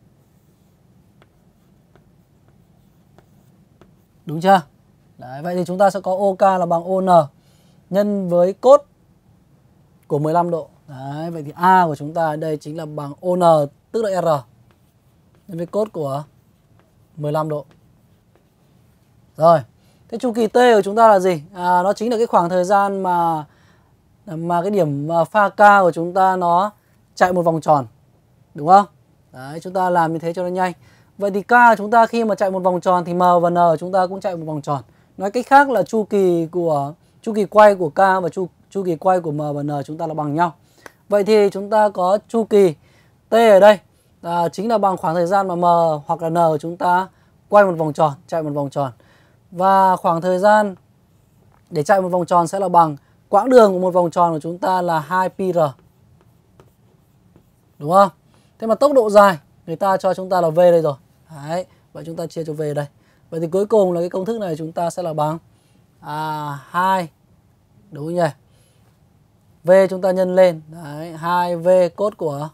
Đúng chưa? Đấy, vậy thì chúng ta sẽ có OK là bằng ON nhân với cốt của 15 độ. Đấy, vậy thì A của chúng ta ở đây chính là bằng ON, tức là R nhân với cốt của 15 độ. Rồi, thế chu kỳ T của chúng ta là gì? Nó chính là cái khoảng thời gian mà cái điểm pha K của chúng ta nó chạy một vòng tròn. Đúng không? Đấy, chúng ta làm như thế cho nó nhanh. Vậy thì K chúng ta khi mà chạy một vòng tròn thì M và N chúng ta cũng chạy một vòng tròn. Nói cách khác là chu kỳ quay của K và chu kỳ quay của M và N chúng ta là bằng nhau. Vậy thì chúng ta có chu kỳ T ở đây chính là bằng khoảng thời gian mà M hoặc là N của chúng ta quay một vòng tròn, chạy một vòng tròn. Và khoảng thời gian để chạy một vòng tròn sẽ là bằng quãng đường của một vòng tròn của chúng ta là 2πr. đúng không? Thế mà tốc độ dài người ta cho chúng ta là V đây rồi. Đấy, vậy chúng ta chia cho V đây. Vậy thì cuối cùng là cái công thức này chúng ta sẽ là bằng 2, đúng không nhỉ? V chúng ta nhân lên, đấy, 2V cốt của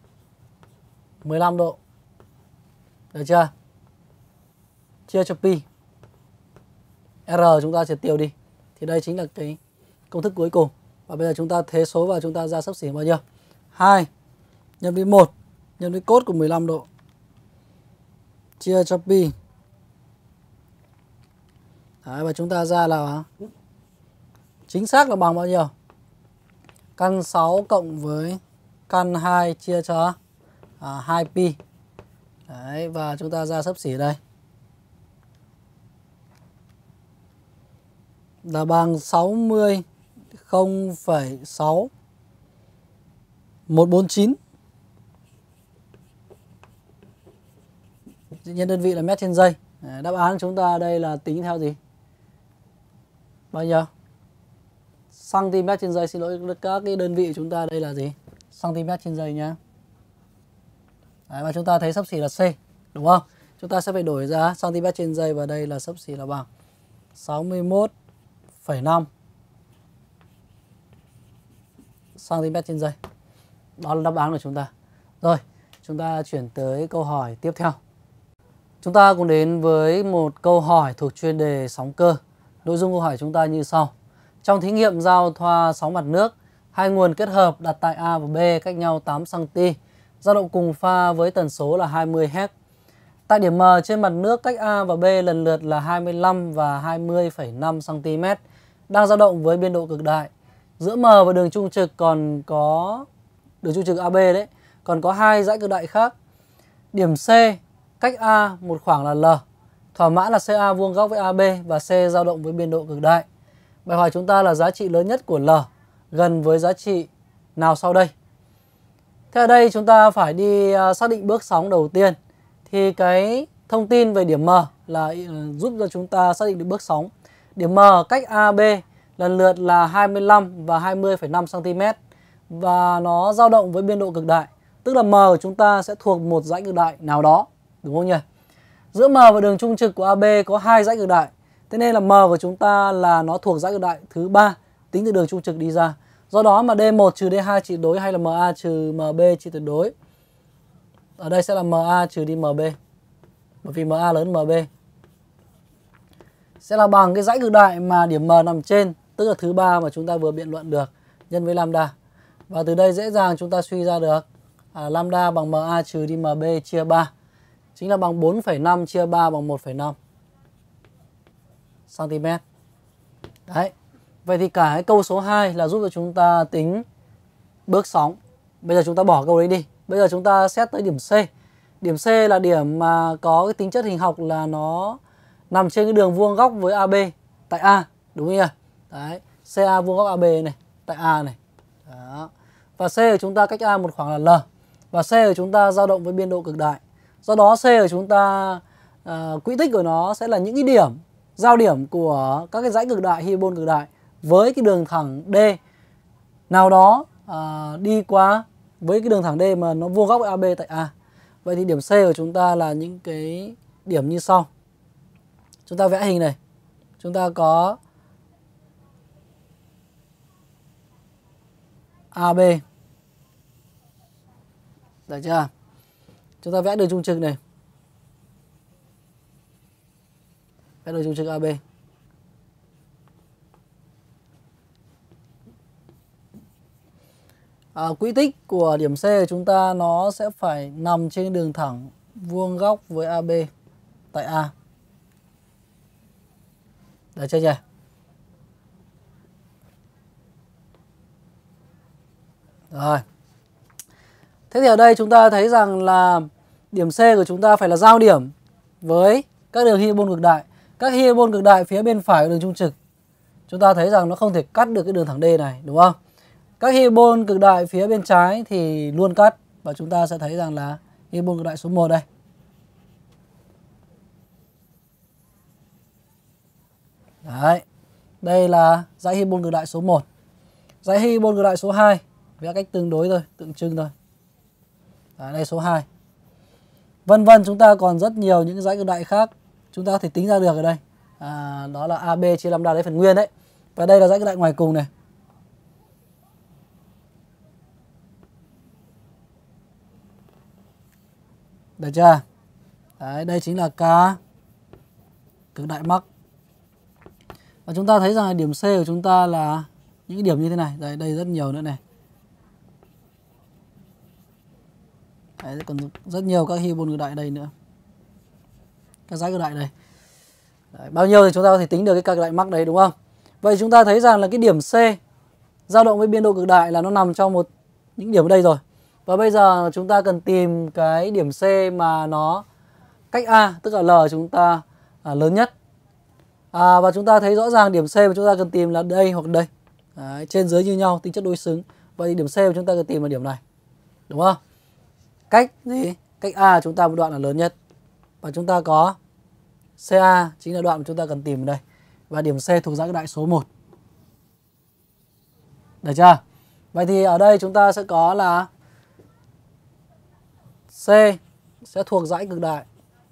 15 độ. Được chưa? Chia cho pi. R chúng ta triệt tiêu đi. Thì đây chính là cái công thức cuối cùng. Và bây giờ chúng ta thế số và chúng ta ra xấp xỉ bao nhiêu? 2 nhân với 1 nhân với cốt của 15 độ. Chia cho pi. Đấy, và chúng ta ra là chính xác là bằng bao nhiêu? Căn 6 cộng với căn 2 chia cho 2 pi. Đấy, và chúng ta ra xấp xỉ đây. Là bằng 60,6149. Nhân đơn vị là mét trên giây. Đáp án chúng ta đây là tính theo gì? Bao nhiêu? cm trên giây, xin lỗi, các cái đơn vị của chúng ta đây là gì? Cm trên giây nhá. Đấy, và chúng ta thấy xấp xỉ là C, đúng không? Chúng ta sẽ phải đổi ra cm trên giây và đây là xấp xỉ là bằng 61,5 cm trên giây. Đó là đáp án của chúng ta. Rồi, chúng ta chuyển tới câu hỏi tiếp theo. Chúng ta cùng đến với một câu hỏi thuộc chuyên đề sóng cơ. Nội dung câu hỏi chúng ta như sau. Trong thí nghiệm giao thoa sóng mặt nước, hai nguồn kết hợp đặt tại A và B cách nhau 8 cm, dao động cùng pha với tần số là 20 Hz. Tại điểm M trên mặt nước cách A và B lần lượt là 25 và 20,5 cm, đang dao động với biên độ cực đại. Giữa M và đường trung trực còn có đường trung trực AB đấy, còn có hai dãy cực đại khác. Điểm C cách A một khoảng là L, thỏa mãn là CA vuông góc với AB và C dao động với biên độ cực đại. Bài hỏi chúng ta là giá trị lớn nhất của L gần với giá trị nào sau đây? Thế ở đây chúng ta phải đi xác định bước sóng đầu tiên. Thì cái thông tin về điểm M là giúp cho chúng ta xác định được bước sóng. Điểm M cách AB lần lượt là 25 và 20,5 cm và nó dao động với biên độ cực đại. Tức là M của chúng ta sẽ thuộc một dãy cực đại nào đó, đúng không nhỉ? Giữa M và đường trung trực của AB có hai dãy cực đại. Thế nên là M của chúng ta là nó thuộc dãy cực đại thứ 3 tính từ đường trung trực đi ra. Do đó mà D1 trừ D2 chỉ tuyệt đối hay là MA trừ MB chỉ tuyệt đối. Ở đây sẽ là MA trừ đi MB. Bởi vì MA lớn MB. Sẽ là bằng cái dãy cực đại mà điểm M nằm trên, tức là thứ 3 mà chúng ta vừa biện luận được, nhân với lambda. Và từ đây dễ dàng chúng ta suy ra được lambda bằng MA trừ đi MB chia 3. Chính là bằng 4,5 chia 3 bằng 1,5 cm. Đấy. Vậy thì cả cái câu số 2 là giúp cho chúng ta tính bước sóng. Bây giờ chúng ta bỏ câu đấy đi. Bây giờ chúng ta xét tới điểm C. Điểm C là điểm mà có cái tính chất hình học là nó nằm trên cái đường vuông góc với AB tại A, đúng không nhỉ? Đấy, CA vuông góc AB này, tại A này. Đó. Và C của chúng ta cách A một khoảng là L. Và C của chúng ta dao động với biên độ cực đại. Do đó C của chúng ta quỹ tích của nó sẽ là những cái điểm giao điểm của các cái dãy cực đại, hyperbol cực đại với cái đường thẳng D nào đó đi qua với cái đường thẳng D mà nó vuông góc với AB tại A. Vậy thì điểm C của chúng ta là những cái điểm như sau. Chúng ta vẽ hình này. Chúng ta có AB. Được chưa? Chúng ta vẽ đường trung trực này. Vẽ đường trung trực AB. Quỹ tích của điểm C của chúng ta nó sẽ phải nằm trên đường thẳng vuông góc với AB tại A. Được chưa nhỉ? Rồi. Thế thì ở đây chúng ta thấy rằng là điểm C của chúng ta phải là giao điểm với các đường hyperbol cực đại. Các hyperbol cực đại phía bên phải của đường trung trực. Chúng ta thấy rằng nó không thể cắt được cái đường thẳng D này, đúng không? Các hyperbol cực đại phía bên trái thì luôn cắt. Và chúng ta sẽ thấy rằng là hyperbol cực đại số 1 đây. Đấy. Đây là dãy hyperbol cực đại số 1. Dãy hyperbol cực đại số 2 vẽ cách tương đối thôi, tượng trưng thôi. Đây số 2. Vân vân, chúng ta còn rất nhiều những dãy cực đại khác chúng ta có thể tính ra được ở đây. Đó là AB chia lambda lấy phần nguyên đấy. Và đây là dãy cực đại ngoài cùng này. Được chưa? Đấy, đây chính là K cực đại mắc. Và chúng ta thấy rằng điểm C của chúng ta là những cái điểm như thế này. Đây rất nhiều nữa này. Đấy, còn rất nhiều các hyperbol cực đại ở đây nữa. Các dãy cực đại đây. Đấy, bao nhiêu thì chúng ta có thể tính được cái cực đại mắc đấy, đúng không? Vậy chúng ta thấy rằng là cái điểm C dao động với biên độ cực đại là nó nằm trong những điểm ở đây rồi. Và bây giờ chúng ta cần tìm cái điểm C mà nó cách A, tức là L chúng ta lớn nhất. Và chúng ta thấy rõ ràng điểm C mà chúng ta cần tìm là đây hoặc đây. Đấy, trên dưới như nhau, tính chất đối xứng. Vậy điểm C mà chúng ta cần tìm là điểm này. Đúng không? Cách gì? Cách A chúng ta một đoạn là lớn nhất. Và chúng ta có CA chính là đoạn mà chúng ta cần tìm ở đây. Và điểm C thuộc dãy cực đại số 1. Được chưa? Vậy thì ở đây chúng ta sẽ có là C sẽ thuộc dãy cực đại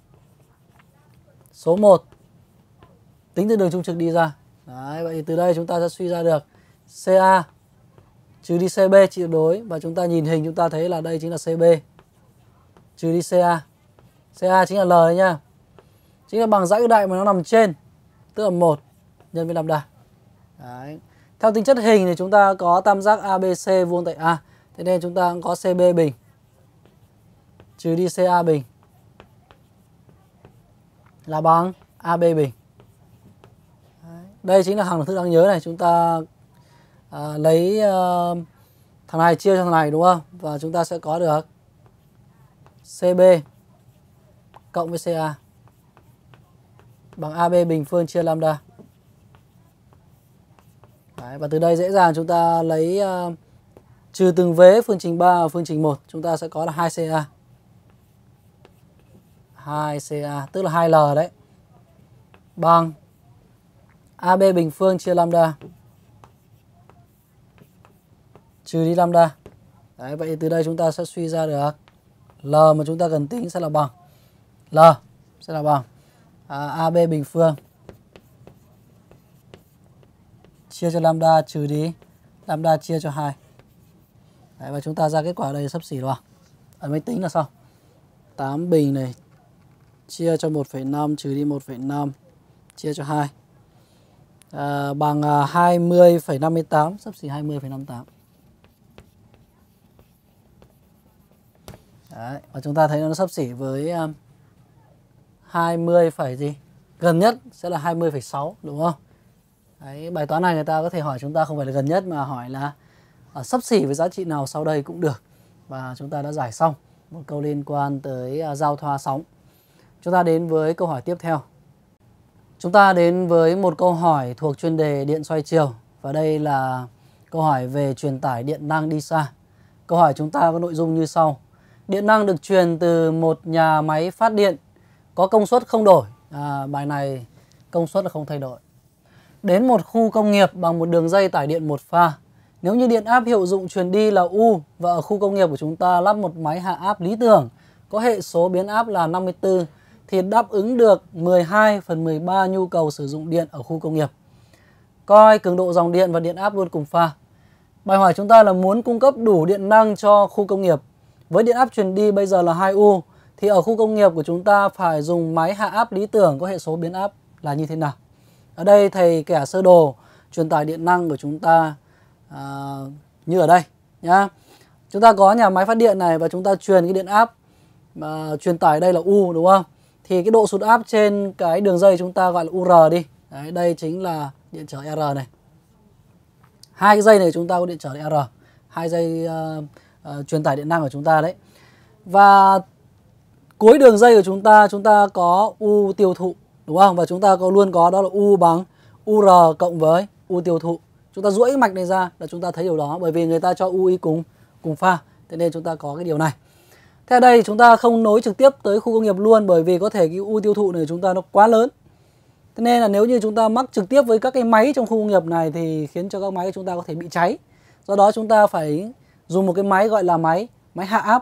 số 1 tính từ đường trung trực đi ra. Đấy, vậy thì từ đây chúng ta sẽ suy ra được CA trừ đi CB trị tuyệt đối. Và chúng ta nhìn hình chúng ta thấy là đây chính là CB trừ đi CA. CA chính là L đấy nha. Chính là bằng dãy cực đại mà nó nằm trên, tức là 1 nhân với lambda. Đấy. Theo tính chất hình thì chúng ta có tam giác ABC vuông tại A. Thế nên chúng ta cũng có CB bình trừ đi CA bình là bằng AB bình. Đấy. Đây chính là hằng thức đáng nhớ này. Chúng ta lấy thằng này chia cho thằng này, đúng không? Và chúng ta sẽ có được CB cộng với CA bằng AB bình phương chia lambda. Đấy, và từ đây dễ dàng chúng ta lấy trừ từng vế phương trình 3 và phương trình 1. Chúng ta sẽ có là 2CA. 2CA tức là 2L đấy. Bằng AB bình phương chia lambda trừ đi lambda. Đấy, vậy từ đây chúng ta sẽ suy ra được L mà chúng ta cần tính sẽ là bằng AB bình phương chia cho lambda trừ đi lambda chia cho 2. Đấy, và chúng ta ra kết quả ở đây xấp xỉ rồi. Ở máy tính là sao? 8 bình này chia cho 1,5 trừ đi 1,5 chia cho 2 bằng 20,58, xấp xỉ 20,58. Đấy, và chúng ta thấy nó xấp xỉ với 20 phải gì? Gần nhất sẽ là 20,6, đúng không? Đấy, bài toán này người ta có thể hỏi chúng ta không phải là gần nhất mà hỏi là xấp xỉ với giá trị nào sau đây cũng được. Và chúng ta đã giải xong một câu liên quan tới giao thoa sóng. Chúng ta đến với câu hỏi tiếp theo. Chúng ta đến với một câu hỏi thuộc chuyên đề điện xoay chiều. Và đây là câu hỏi về truyền tải điện năng đi xa. Câu hỏi chúng ta có nội dung như sau. Điện năng được truyền từ một nhà máy phát điện có công suất không đổi. Bài này công suất là không thay đổi. Đến một khu công nghiệp bằng một đường dây tải điện một pha. Nếu như điện áp hiệu dụng truyền đi là U và ở khu công nghiệp của chúng ta lắp một máy hạ áp lý tưởng có hệ số biến áp là 54 thì đáp ứng được 12/13 nhu cầu sử dụng điện ở khu công nghiệp. Coi cường độ dòng điện và điện áp luôn cùng pha. Bài hỏi chúng ta là muốn cung cấp đủ điện năng cho khu công nghiệp. Với điện áp truyền đi bây giờ là 2U thì ở khu công nghiệp của chúng ta phải dùng máy hạ áp lý tưởng có hệ số biến áp là như thế nào? Ở đây thầy kẻ sơ đồ truyền tải điện năng của chúng ta như ở đây nhá. Chúng ta có nhà máy phát điện này và chúng ta truyền cái điện áp truyền tải đây là U, đúng không? Thì cái độ sụt áp trên cái đường dây chúng ta gọi là UR đi. Đấy, đây chính là điện trở R này. Hai cái dây này chúng ta có điện trở R. Hai dây truyền tải điện năng của chúng ta đấy. Và cuối đường dây của chúng ta có U tiêu thụ, đúng không? Và chúng ta luôn có đó là U bằng UR cộng với U tiêu thụ. Chúng ta duỗi cái mạch này ra là chúng ta thấy điều đó, bởi vì người ta cho UI cùng pha. Thế nên chúng ta có cái điều này. Thế ở đây chúng ta không nối trực tiếp tới khu công nghiệp luôn, bởi vì có thể cái U tiêu thụ này chúng ta nó quá lớn. Thế nên là nếu như chúng ta mắc trực tiếp với các cái máy trong khu công nghiệp này thì khiến cho các máy của chúng ta có thể bị cháy. Do đó chúng ta phải dùng một cái máy gọi là máy hạ áp.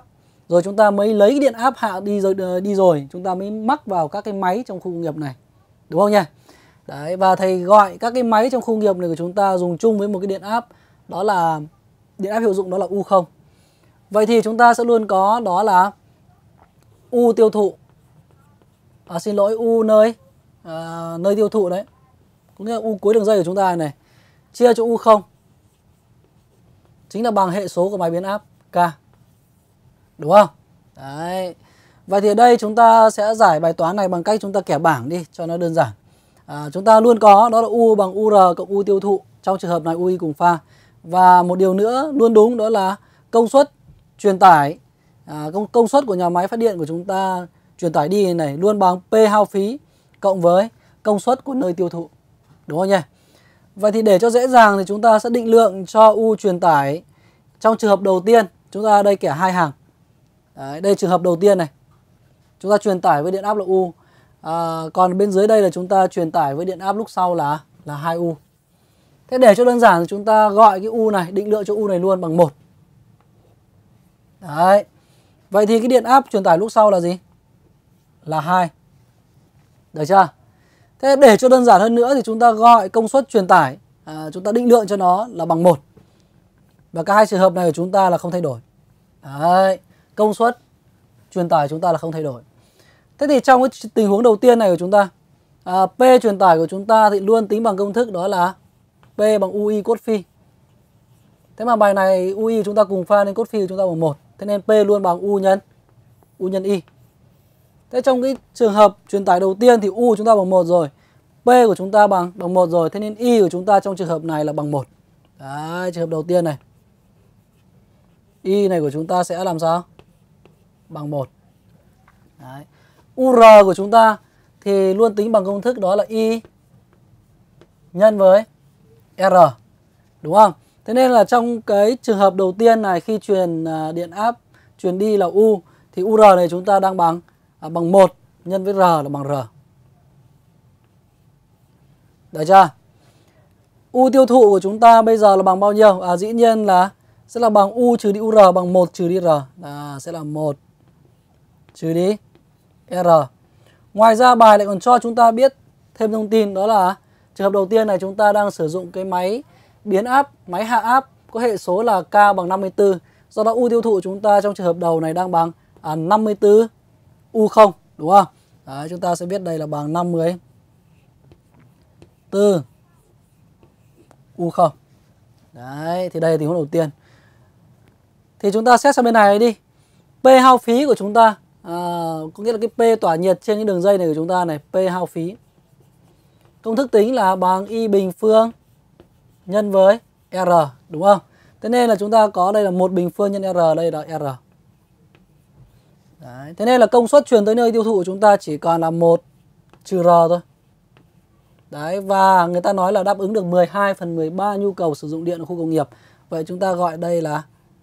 rồi chúng ta mới lấy cái điện áp hạ đi rồi chúng ta mới mắc vào các cái máy trong khu công nghiệp này, đúng không nhỉ? Đấy, và thầy gọi các cái máy trong khu công nghiệp này của chúng ta dùng chung với một cái điện áp, đó là điện áp hiệu dụng, đó là U0. Vậy thì chúng ta sẽ luôn có đó là U tiêu thụ, xin lỗi, U nơi tiêu thụ đấy, cũng như là U cuối đường dây của chúng ta này, chia cho U0 chính là bằng hệ số của máy biến áp K, đúng không? Đấy. Vậy thì ở đây chúng ta sẽ giải bài toán này bằng cách chúng ta kẻ bảng đi cho nó đơn giản. Chúng ta luôn có đó là U bằng UR cộng U tiêu thụ, trong trường hợp này UI cùng pha. Và một điều nữa luôn đúng, đó là công suất truyền tải, công suất của nhà máy phát điện của chúng ta truyền tải đi này luôn bằng P hao phí cộng với công suất của nơi tiêu thụ, đúng không nhỉ? Vậy thì để cho dễ dàng thì chúng ta sẽ định lượng cho U truyền tải trong trường hợp đầu tiên. Chúng ta đây kẻ hai hàng. Đấy, đây trường hợp đầu tiên này, chúng ta truyền tải với điện áp là U. Còn bên dưới đây là chúng ta truyền tải với điện áp lúc sau là 2U. Thế để cho đơn giản thì chúng ta gọi cái U này, định lượng cho U này luôn bằng 1. Đấy. Vậy thì cái điện áp truyền tải lúc sau là gì? Là 2. Được chưa? Thế để cho đơn giản hơn nữa thì chúng ta gọi công suất truyền tải, chúng ta định lượng cho nó là bằng 1. Và cả hai trường hợp này của chúng ta là không thay đổi. Đấy. Công suất truyền tải chúng ta là không thay đổi. Thế thì trong cái tình huống đầu tiên này của chúng ta, P truyền tải của chúng ta thì luôn tính bằng công thức, đó là P bằng UI cos phi. Thế mà bài này UI chúng ta cùng pha nên cos phi của chúng ta bằng 1. Thế nên P luôn bằng U nhân Y. Thế trong cái trường hợp truyền tải đầu tiên thì U chúng ta bằng 1 rồi, P của chúng ta bằng 1 rồi, thế nên Y của chúng ta trong trường hợp này là bằng 1. Đấy, trường hợp đầu tiên này. Y này của chúng ta sẽ làm sao? Bằng 1. Đấy. UR của chúng ta thì luôn tính bằng công thức, đó là Y nhân với R, đúng không? Thế nên là trong cái trường hợp đầu tiên này, khi truyền điện áp truyền đi là U, thì UR này chúng ta đang bằng 1 nhân với R là bằng R. Được chưa? U tiêu thụ của chúng ta bây giờ là bằng bao nhiêu? Dĩ nhiên là sẽ là bằng U trừ đi UR bằng 1 trừ đi R. Sẽ là 1 trừ đi R. Ngoài ra bài lại còn cho chúng ta biết thêm thông tin, đó là trường hợp đầu tiên này chúng ta đang sử dụng cái máy biến áp, máy hạ áp có hệ số là K bằng 54. Do đó U tiêu thụ chúng ta trong trường hợp đầu này đang bằng 54 U0, đúng không? Đấy, chúng ta sẽ viết đây là bằng 54 U0. Đấy, thì đây là tình huống đầu tiên. Thì chúng ta xét sang bên này đi. P hao phí của chúng ta, có nghĩa là cái P tỏa nhiệt trên cái đường dây này của chúng ta này, P hao phí. Công thức tính là bằng Y bình phương nhân với R, đúng không? Thế nên là chúng ta có đây là 1 bình phương nhân R, đây là R. Đấy, thế nên là công suất truyền tới nơi tiêu thụ của chúng ta chỉ còn là 1 trừ R thôi. Đấy, và người ta nói là đáp ứng được 12/13 nhu cầu sử dụng điện ở khu công nghiệp. Vậy chúng ta gọi đây là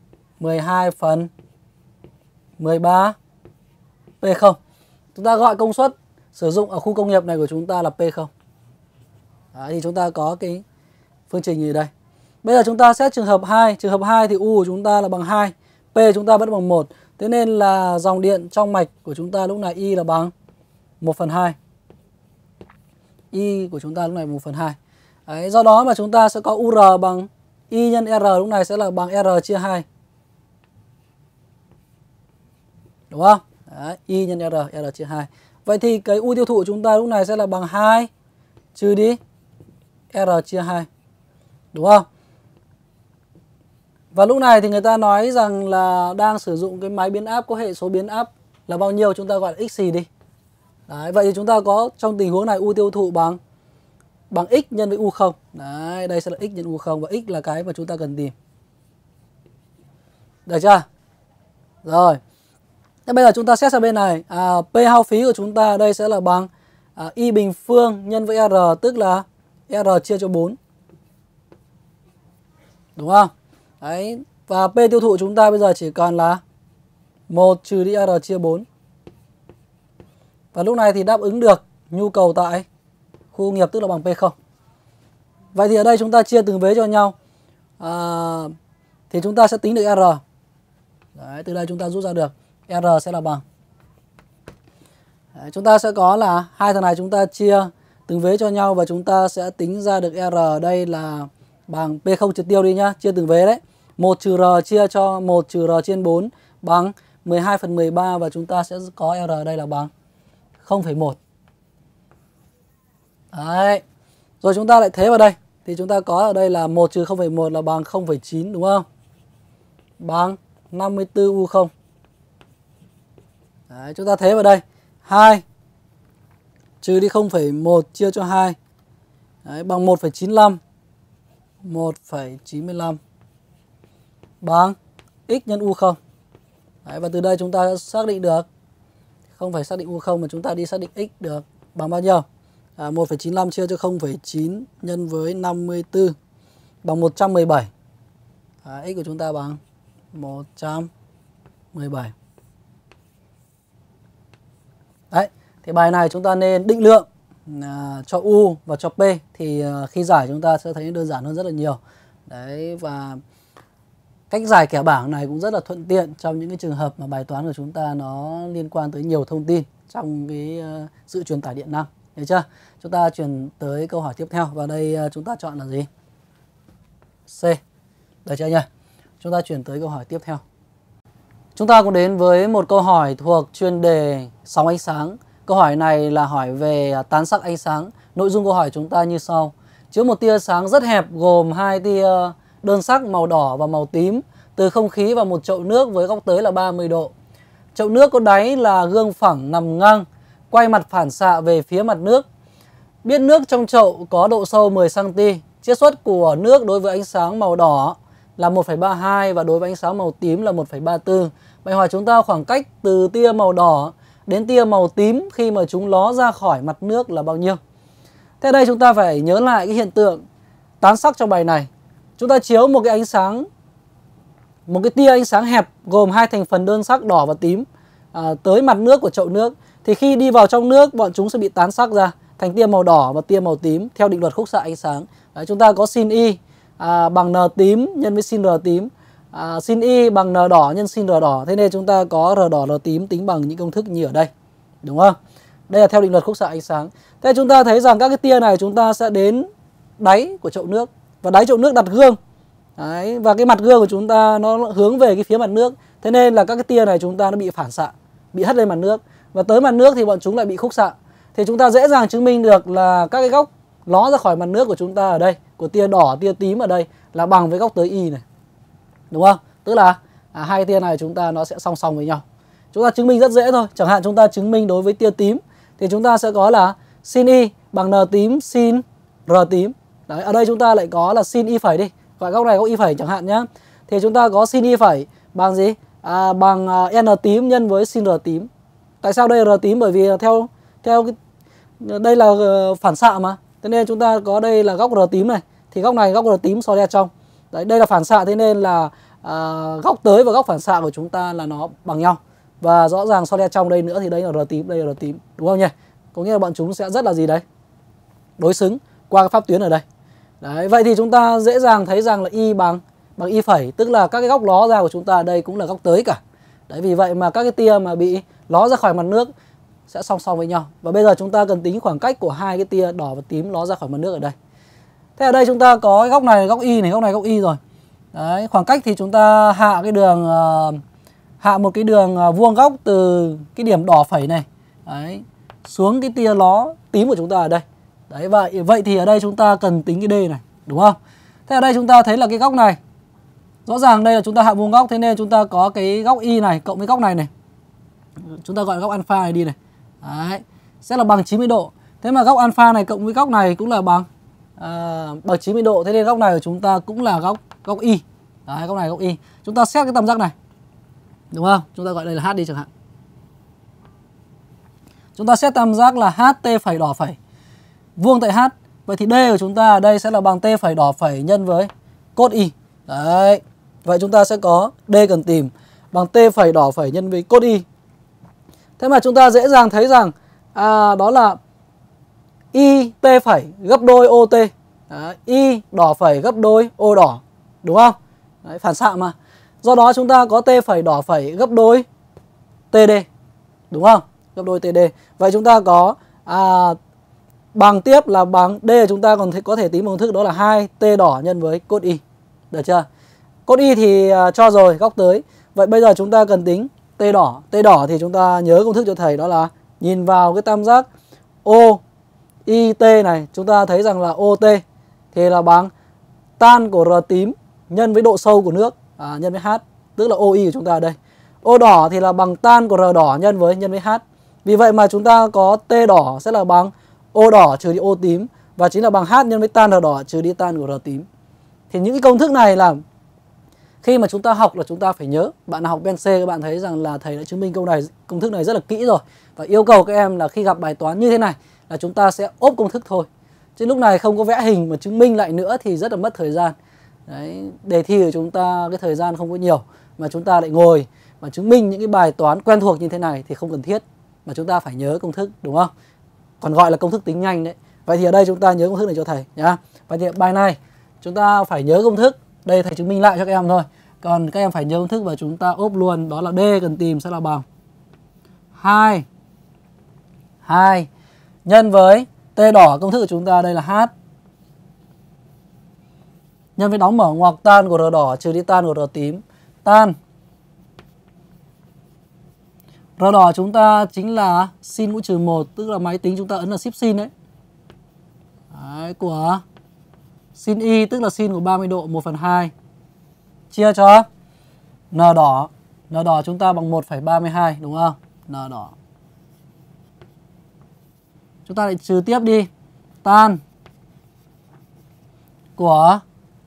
12/13 P0. Chúng ta gọi công suất sử dụng ở khu công nghiệp này của chúng ta là P0. Đấy, thì chúng ta có cái phương trình gì đây. Bây giờ chúng ta xét trường hợp 2. Trường hợp 2 thì U của chúng ta là bằng 2, P chúng ta vẫn bằng 1. Thế nên là dòng điện trong mạch của chúng ta lúc này Y là bằng 1/2. Y của chúng ta lúc này 1/2. Đấy, do đó mà chúng ta sẽ có UR bằng Y nhân R lúc này sẽ là bằng R chia 2. Đúng không? Đấy, Y nhân R chia 2. Vậy thì cái U tiêu thụ của chúng ta lúc này sẽ là bằng 2 trừ đi R chia 2. Đúng không? Và lúc này thì người ta nói rằng là đang sử dụng cái máy biến áp có hệ số biến áp là bao nhiêu, chúng ta gọi là x gì đi. Đấy, vậy thì chúng ta có trong tình huống này U tiêu thụ bằng x nhân với U0. Đấy, đây sẽ là x nhân U0 và x là cái mà chúng ta cần tìm. Được chưa? Rồi. Thế bây giờ chúng ta xét sang bên này, P hao phí của chúng ta đây sẽ là bằng Y bình phương nhân với R, tức là R chia cho 4. Đúng không? Đấy, và P tiêu thụ chúng ta bây giờ chỉ còn là 1 trừ đi R chia 4. Và lúc này thì đáp ứng được nhu cầu tại khu công nghiệp, tức là bằng P0. Vậy thì ở đây chúng ta chia từng vế cho nhau, thì chúng ta sẽ tính được R. Đấy, từ đây chúng ta rút ra được R sẽ là bằng. Đấy, chúng ta sẽ có là hai thằng này chúng ta chia từng vế cho nhau và chúng ta sẽ tính ra được R ở đây là bằng P0 triệt tiêu đi nhá, chia từng vế đấy. 1 trừ R chia cho 1 trừ R trên 4 bằng 12/13 và chúng ta sẽ có R ở đây là bằng 0,1. Đấy. Rồi chúng ta lại thế vào đây thì chúng ta có ở đây là 1 trừ 0,1 là bằng 0,9 đúng không? Bằng 54 U0. Đấy, chúng ta thế vào đây. 2 trừ đi 0,1 chia cho 2. Đấy, bằng 1,95. 1,95 bằng x nhân U0. Đấy, và từ đây chúng ta xác định được, không phải xác định U0 mà chúng ta đi xác định x được bằng bao nhiêu? 1,95 chia cho 0,9 nhân với 54 bằng 117. X của chúng ta bằng 117. Đấy, thì bài này chúng ta nên định lượng cho U và cho P thì khi giải chúng ta sẽ thấy đơn giản hơn rất là nhiều. Đấy, và cách giải kẻ bảng này cũng rất là thuận tiện trong những cái trường hợp mà bài toán của chúng ta nó liên quan tới nhiều thông tin trong cái sự truyền tải điện năng. Được chưa? Chúng ta chuyển tới câu hỏi tiếp theo và đây chúng ta chọn là gì? C. Được chưa nhỉ? Chúng ta chuyển tới câu hỏi tiếp theo. Chúng ta cũng đến với một câu hỏi thuộc chuyên đề sóng ánh sáng. Câu hỏi này là hỏi về tán sắc ánh sáng. Nội dung câu hỏi chúng ta như sau. Chứa một tia sáng rất hẹp gồm hai tia đơn sắc màu đỏ và màu tím từ không khí vào một chậu nước với góc tới là 30 độ. Chậu nước có đáy là gương phẳng nằm ngang, quay mặt phản xạ về phía mặt nước. Biết nước trong chậu có độ sâu 10 cm. Chiết xuất của nước đối với ánh sáng màu đỏ là 1,32 và đối với ánh sáng màu tím là 1,34. Vậy hỏi chúng ta khoảng cách từ tia màu đỏ đến tia màu tím khi mà chúng ló ra khỏi mặt nước là bao nhiêu? Thế đây chúng ta phải nhớ lại cái hiện tượng tán sắc trong bài này. Chúng ta chiếu một cái ánh sáng, một cái tia ánh sáng hẹp gồm hai thành phần đơn sắc đỏ và tím tới mặt nước của chậu nước. Thì khi đi vào trong nước, bọn chúng sẽ bị tán sắc ra thành tia màu đỏ và tia màu tím theo định luật khúc xạ ánh sáng. Đấy, chúng ta có sin Y bằng N tím nhân với sin R tím, sin Y bằng N đỏ nhân sin R đỏ. Thế nên chúng ta có R đỏ R tím tính bằng những công thức như ở đây. Đúng không? Đây là theo định luật khúc xạ ánh sáng. Thế chúng ta thấy rằng các cái tia này chúng ta sẽ đến đáy của chậu nước. Và đáy chậu nước đặt gương. Đấy, và cái mặt gương của chúng ta nó hướng về cái phía mặt nước. Thế nên là các cái tia này chúng ta nó bị phản xạ, bị hất lên mặt nước. Và tới mặt nước thì bọn chúng lại bị khúc xạ. Thì chúng ta dễ dàng chứng minh được là các cái góc ló ra khỏi mặt nước của chúng ta ở đây, của tia đỏ, tia tím ở đây là bằng với góc tới Y này. Đúng không? Tức là hai tia này chúng ta nó sẽ song song với nhau. Chúng ta chứng minh rất dễ thôi. Chẳng hạn chúng ta chứng minh đối với tia tím thì chúng ta sẽ có là sin Y bằng N tím sin R tím. Đấy, ở đây chúng ta lại có là sin Y phẩy đi. Gọi góc này góc Y phẩy chẳng hạn nhá. Thì chúng ta có sin Y phẩy bằng gì? Bằng N tím nhân với sin R tím. Tại sao đây là R tím? Bởi vì theo cái đây là phản xạ mà. Thế nên chúng ta có đây là góc R tím này. Thì góc này góc R tím so ra trong. Đấy, đây là phản xạ, thế nên là góc tới và góc phản xạ của chúng ta là nó bằng nhau. Và rõ ràng so ra trong đây nữa thì đây là R tím, đây là R tím. Đúng không nhỉ? Có nghĩa là bọn chúng sẽ rất là gì đấy? Đối xứng qua cái pháp tuyến ở đây. Đấy, vậy thì chúng ta dễ dàng thấy rằng là Y bằng Y phẩy, tức là các cái góc ló ra của chúng ta ở đây cũng là góc tới cả. Đấy, vì vậy mà các cái tia mà bị ló ra khỏi mặt nước sẽ song song với nhau. Và bây giờ chúng ta cần tính khoảng cách của hai cái tia đỏ và tím ló ra khỏi mặt nước ở đây. Thế ở đây chúng ta có cái góc này góc Y này, góc này góc Y rồi. Đấy, khoảng cách thì chúng ta hạ cái đường hạ một cái đường vuông góc từ cái điểm đỏ phẩy này. Đấy, xuống cái tia ló tím của chúng ta ở đây. Đấy, vậy thì ở đây chúng ta cần tính cái D này, đúng không? Thế ở đây chúng ta thấy là cái góc này, rõ ràng đây là chúng ta hạ vuông góc, thế nên chúng ta có cái góc Y này cộng với góc này này. Chúng ta gọi góc alpha này đi này. Đấy, sẽ là bằng 90 độ. Thế mà góc alpha này cộng với góc này cũng là bằng 90 độ. Thế nên góc này của chúng ta cũng là góc Y. Đấy, góc này góc Y. Chúng ta xét cái tam giác này. Đúng không? Chúng ta gọi đây là H đi chẳng hạn. Chúng ta xét tam giác là HT phẩy đỏ phẩy vuông tại H. Vậy thì D của chúng ta ở đây sẽ là bằng T phẩy đỏ phẩy nhân với cos Y. Đấy. Vậy chúng ta sẽ có D cần tìm bằng T phẩy đỏ phẩy nhân với cos Y. Thế mà chúng ta dễ dàng thấy rằng đó là Y T phẩy gấp đôi OT. Đấy, Y đỏ phẩy gấp đôi O đỏ. Đúng không? Đấy, phản xạ mà. Do đó chúng ta có T phẩy đỏ phẩy gấp đôi TD. Đúng không? Gấp đôi TD. Vậy chúng ta có bằng tiếp là bằng D, chúng ta còn có thể tính một công thức đó là 2T đỏ nhân với cos Y. Được chưa? Cos Y thì cho rồi, góc tới. Vậy bây giờ chúng ta cần tính T đỏ. T đỏ thì chúng ta nhớ công thức cho thầy, đó là nhìn vào cái tam giác OIT này, chúng ta thấy rằng là OT thì là bằng tan của R tím nhân với độ sâu của nước nhân với H, tức là OI của chúng ta ở đây. O đỏ thì là bằng tan của R đỏ nhân với H. Vì vậy mà chúng ta có T đỏ sẽ là bằng O đỏ trừ đi O tím, và chính là bằng H nhân với tan R đỏ trừ đi tan của R tím. Thì những cái công thức này là khi mà chúng ta học là chúng ta phải nhớ. Bạn nào học bên C các bạn thấy rằng là thầy đã chứng minh công thức này rất là kỹ rồi, và yêu cầu các em là khi gặp bài toán như thế này là chúng ta sẽ ốp công thức thôi. Chứ lúc này không có vẽ hình mà chứng minh lại nữa thì rất là mất thời gian. Đấy, đề thi của chúng ta cái thời gian không có nhiều, mà chúng ta lại ngồi và chứng minh những cái bài toán quen thuộc như thế này thì không cần thiết, mà chúng ta phải nhớ công thức, đúng không? Còn gọi là công thức tính nhanh đấy. Vậy thì ở đây chúng ta nhớ công thức này cho thầy nhá. Vậy thì bài này chúng ta phải nhớ công thức. Đây thầy chứng minh lại cho các em thôi. Còn các em phải nhớ công thức và chúng ta ốp luôn, đó là D cần tìm sẽ là bằng 2 nhân với T đỏ, công thức của chúng ta đây là H, nhân với đóng mở ngoặc tan của R đỏ trừ đi tan của R tím. Tan R đỏ chúng ta chính là sin mũ trừ 1, tức là máy tính chúng ta ấn là ship sin đấy. Đấy, của sin Y tức là sin của 30 độ 1/2 chia cho N đỏ. N đỏ chúng ta bằng 1,32 đúng không? N đỏ. Chúng ta lại trừ tiếp đi tan của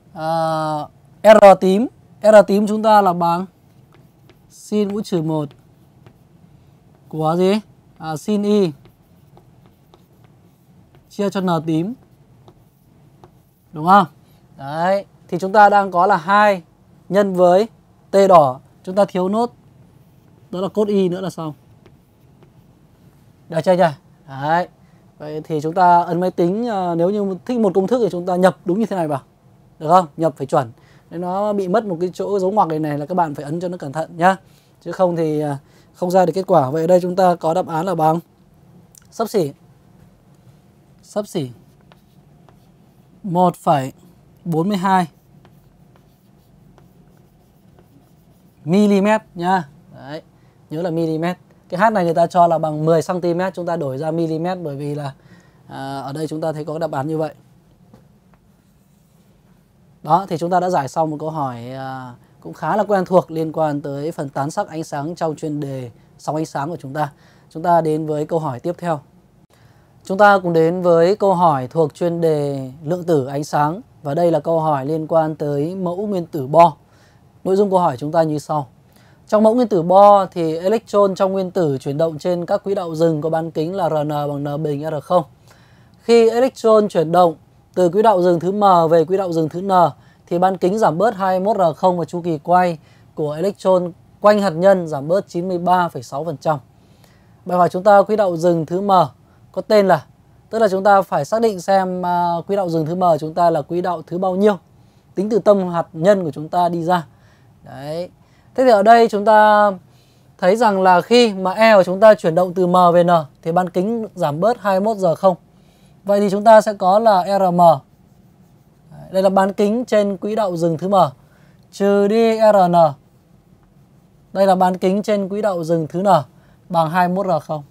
R tím. R tím chúng ta là bằng sin mũ trừ 1 của gì? Sin Y chia cho N tím. Đúng không? Đấy, thì chúng ta đang có là 2 nhân với T đỏ, chúng ta thiếu nốt đó là cos Y nữa là xong. Được chưa nhỉ? Đấy. Vậy thì chúng ta ấn máy tính, nếu như thích một công thức thì chúng ta nhập đúng như thế này vào. Được không? Nhập phải chuẩn. Nếu nó bị mất một cái chỗ dấu ngoặc này là các bạn phải ấn cho nó cẩn thận nhá. Chứ không thì không ra được kết quả. Vậy ở đây chúng ta có đáp án là bằng xấp xỉ 1,42 mm nhá. Đấy, nhớ là mm. Cái H này người ta cho là bằng 10 cm, chúng ta đổi ra mm bởi vì là ở đây chúng ta thấy có đáp án như vậy. Đó, thì chúng ta đã giải xong một câu hỏi cũng khá là quen thuộc liên quan tới phần tán sắc ánh sáng trong chuyên đề sóng ánh sáng của chúng ta. Chúng ta đến với câu hỏi tiếp theo. Chúng ta cùng đến với câu hỏi thuộc chuyên đề lượng tử ánh sáng, và đây là câu hỏi liên quan tới mẫu nguyên tử Bohr. Nội dung câu hỏi chúng ta như sau. Trong mẫu nguyên tử Bohr thì electron trong nguyên tử chuyển động trên các quỹ đạo rừng có bán kính là Rn bằng N bình R0. Khi electron chuyển động từ quỹ đạo rừng thứ M về quỹ đạo rừng thứ N thì bán kính giảm bớt 21 R0 và chu kỳ quay của electron quanh hạt nhân giảm bớt 93,6%. Bài hỏi chúng ta quỹ đạo rừng thứ M có tên là, tức là chúng ta phải xác định xem quỹ đạo rừng thứ M chúng ta là quỹ đạo thứ bao nhiêu, tính từ tâm hạt nhân của chúng ta đi ra. Đấy. Thế thì ở đây chúng ta thấy rằng là khi mà E của chúng ta chuyển động từ M về N thì bán kính giảm bớt 21 R0. Vậy thì chúng ta sẽ có là RM. Đây là bán kính trên quỹ đạo rừng thứ M trừ đi RN. Đây là bán kính trên quỹ đạo rừng thứ N bằng 21 R0.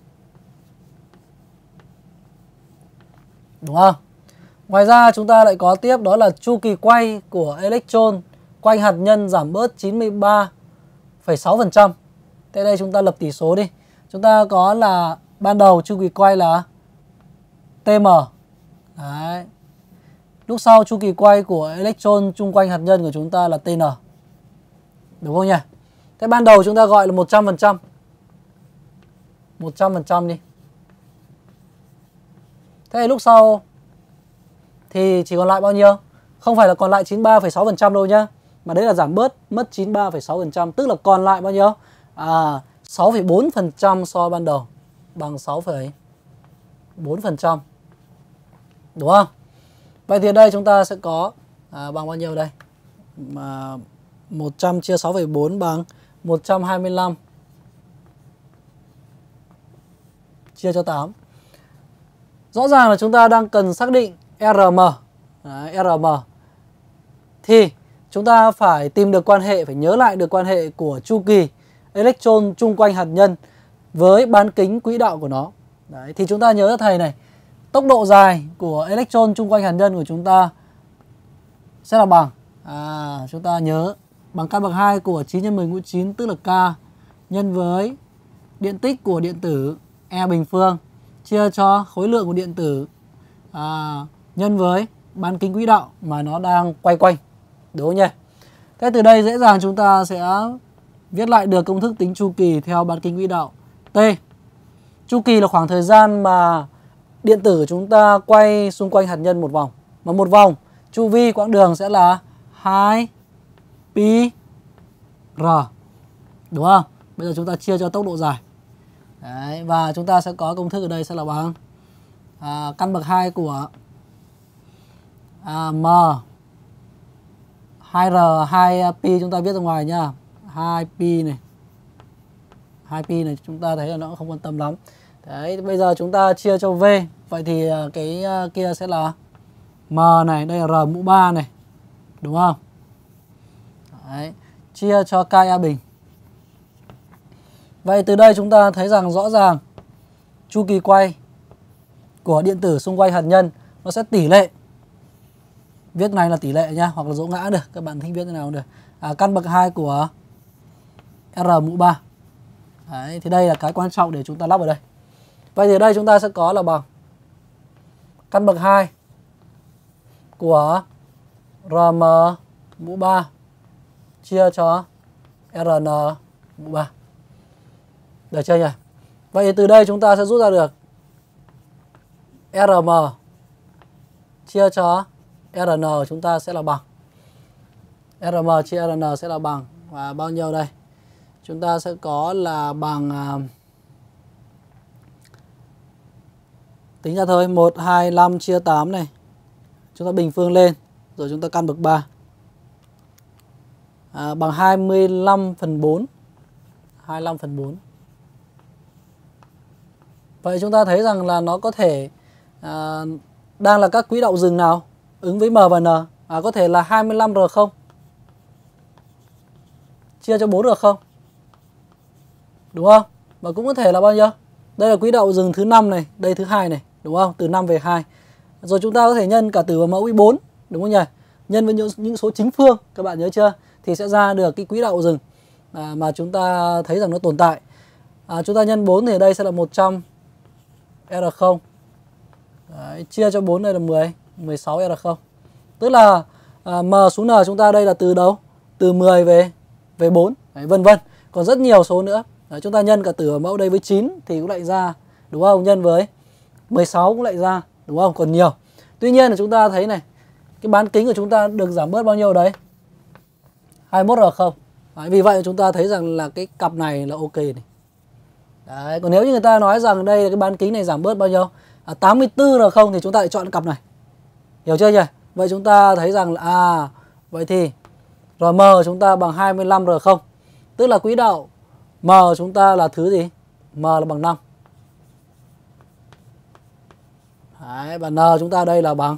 Đúng không? Ngoài ra chúng ta lại có tiếp đó là chu kỳ quay của electron quanh hạt nhân giảm bớt 93,6%. Thế đây chúng ta lập tỷ số đi. Chúng ta có là ban đầu chu kỳ quay là TM. Đấy. Lúc sau chu kỳ quay của electron chung quanh hạt nhân của chúng ta là TN. Đúng không nhỉ? Thế ban đầu chúng ta gọi là 100%. 100% đi. Thế lúc sau thì chỉ còn lại bao nhiêu? Không phải là còn lại 93,6% đâu nhá. Mà đấy là giảm bớt mất 93,6%. Tức là còn lại bao nhiêu? 6,4% so ban đầu. Bằng 6,4%. Đúng không? Vậy thì ở đây chúng ta sẽ có bằng bao nhiêu đây? 100 chia 6,4 bằng 125 chia cho 8. Rõ ràng là chúng ta đang cần xác định RM. Đấy, RM. Thì chúng ta phải tìm được quan hệ, phải nhớ lại được quan hệ của chu kỳ electron chung quanh hạt nhân với bán kính quỹ đạo của nó. Đấy, thì chúng ta nhớ thầy này, tốc độ dài của electron chung quanh hạt nhân của chúng ta sẽ là bằng chúng ta nhớ bằng căn bậc 2 của 9 nhân 10 mũ 9 tức là K nhân với điện tích của điện tử E bình phương chia cho khối lượng của điện tử nhân với bán kính quỹ đạo mà nó đang quay quanh. Đúng không nhỉ? Thế từ đây dễ dàng chúng ta sẽ viết lại được công thức tính chu kỳ theo bán kính quỹ đạo. T. Chu kỳ là khoảng thời gian mà điện tử chúng ta quay xung quanh hạt nhân một vòng. Mà một vòng chu vi quãng đường sẽ là 2 pi r. Đúng không? Bây giờ chúng ta chia cho tốc độ dài. Đấy, và chúng ta sẽ có công thức ở đây sẽ là bằng căn bậc 2 của m 2r 2pi chúng ta viết ra ngoài nhá. 2pi này. 2pi này chúng ta thấy là nó không quan tâm lắm. Đấy, bây giờ chúng ta chia cho v. Vậy thì cái kia sẽ là m này, đây là r mũ 3 này. Đúng không? Đấy, chia cho Ka bình. Vậy từ đây chúng ta thấy rằng rõ ràng chu kỳ quay của điện tử xung quanh hạt nhân nó sẽ tỷ lệ. Viết này là tỷ lệ nhá, hoặc là dỗ ngã được, các bạn thích viết thế nào cũng được. Căn bậc 2 của R mũ 3. Đấy, thì đây là cái quan trọng để chúng ta lắp ở đây. Vậy thì ở đây chúng ta sẽ có là bằng căn bậc 2 của RM mũ 3 chia cho RN mũ 3. Được chưa nhỉ? Vậy thì từ đây chúng ta sẽ rút ra được RM chia cho RN chúng ta sẽ là bằng. RM chia RN sẽ là bằng và bao nhiêu đây? Chúng ta sẽ có là bằng tính ra thôi, 125 chia 8 này. Chúng ta bình phương lên rồi chúng ta căn bậc 3. Bằng 25/4. 25/4. Vậy chúng ta thấy rằng là nó có thể đang là các quỹ đạo dừng nào ứng với M và N. Có thể là 25R0 chia cho 4R0. Đúng không? Và cũng có thể là bao nhiêu? Đây là quỹ đạo dừng thứ 5 này, đây thứ 2 này, đúng không? Từ 5 về 2. Rồi chúng ta có thể nhân cả tử và mẫu với 4, đúng không nhỉ? Nhân với những số chính phương, các bạn nhớ chưa? Thì sẽ ra được cái quỹ đạo dừng mà chúng ta thấy rằng nó tồn tại. Chúng ta nhân 4 thì ở đây sẽ là 100 R0. Đấy, chia cho 4 đây là 10, 16 R0. Tức là M xuống N chúng ta đây là từ đâu? Từ 10 về 4, đấy, vân vân. Còn rất nhiều số nữa. Đấy, chúng ta nhân cả tử và mẫu đây với 9 thì cũng lại ra, đúng không? Nhân với 16 cũng lại ra, đúng không? Còn nhiều. Tuy nhiên là chúng ta thấy này, cái bán kính của chúng ta được giảm bớt bao nhiêu đấy? 21R0. Đấy, vì vậy chúng ta thấy rằng là cái cặp này là ok này. Đấy, còn nếu như người ta nói rằng đây là cái bán kính này giảm bớt bao nhiêu? 84R0 thì chúng ta lại chọn cặp này. Hiểu chưa nhỉ? Vậy chúng ta thấy rằng là vậy thì RM chúng ta bằng 25R0. Tức là quỹ đạo M chúng ta là thứ gì? M là bằng 5. Đấy, và N chúng ta đây là bằng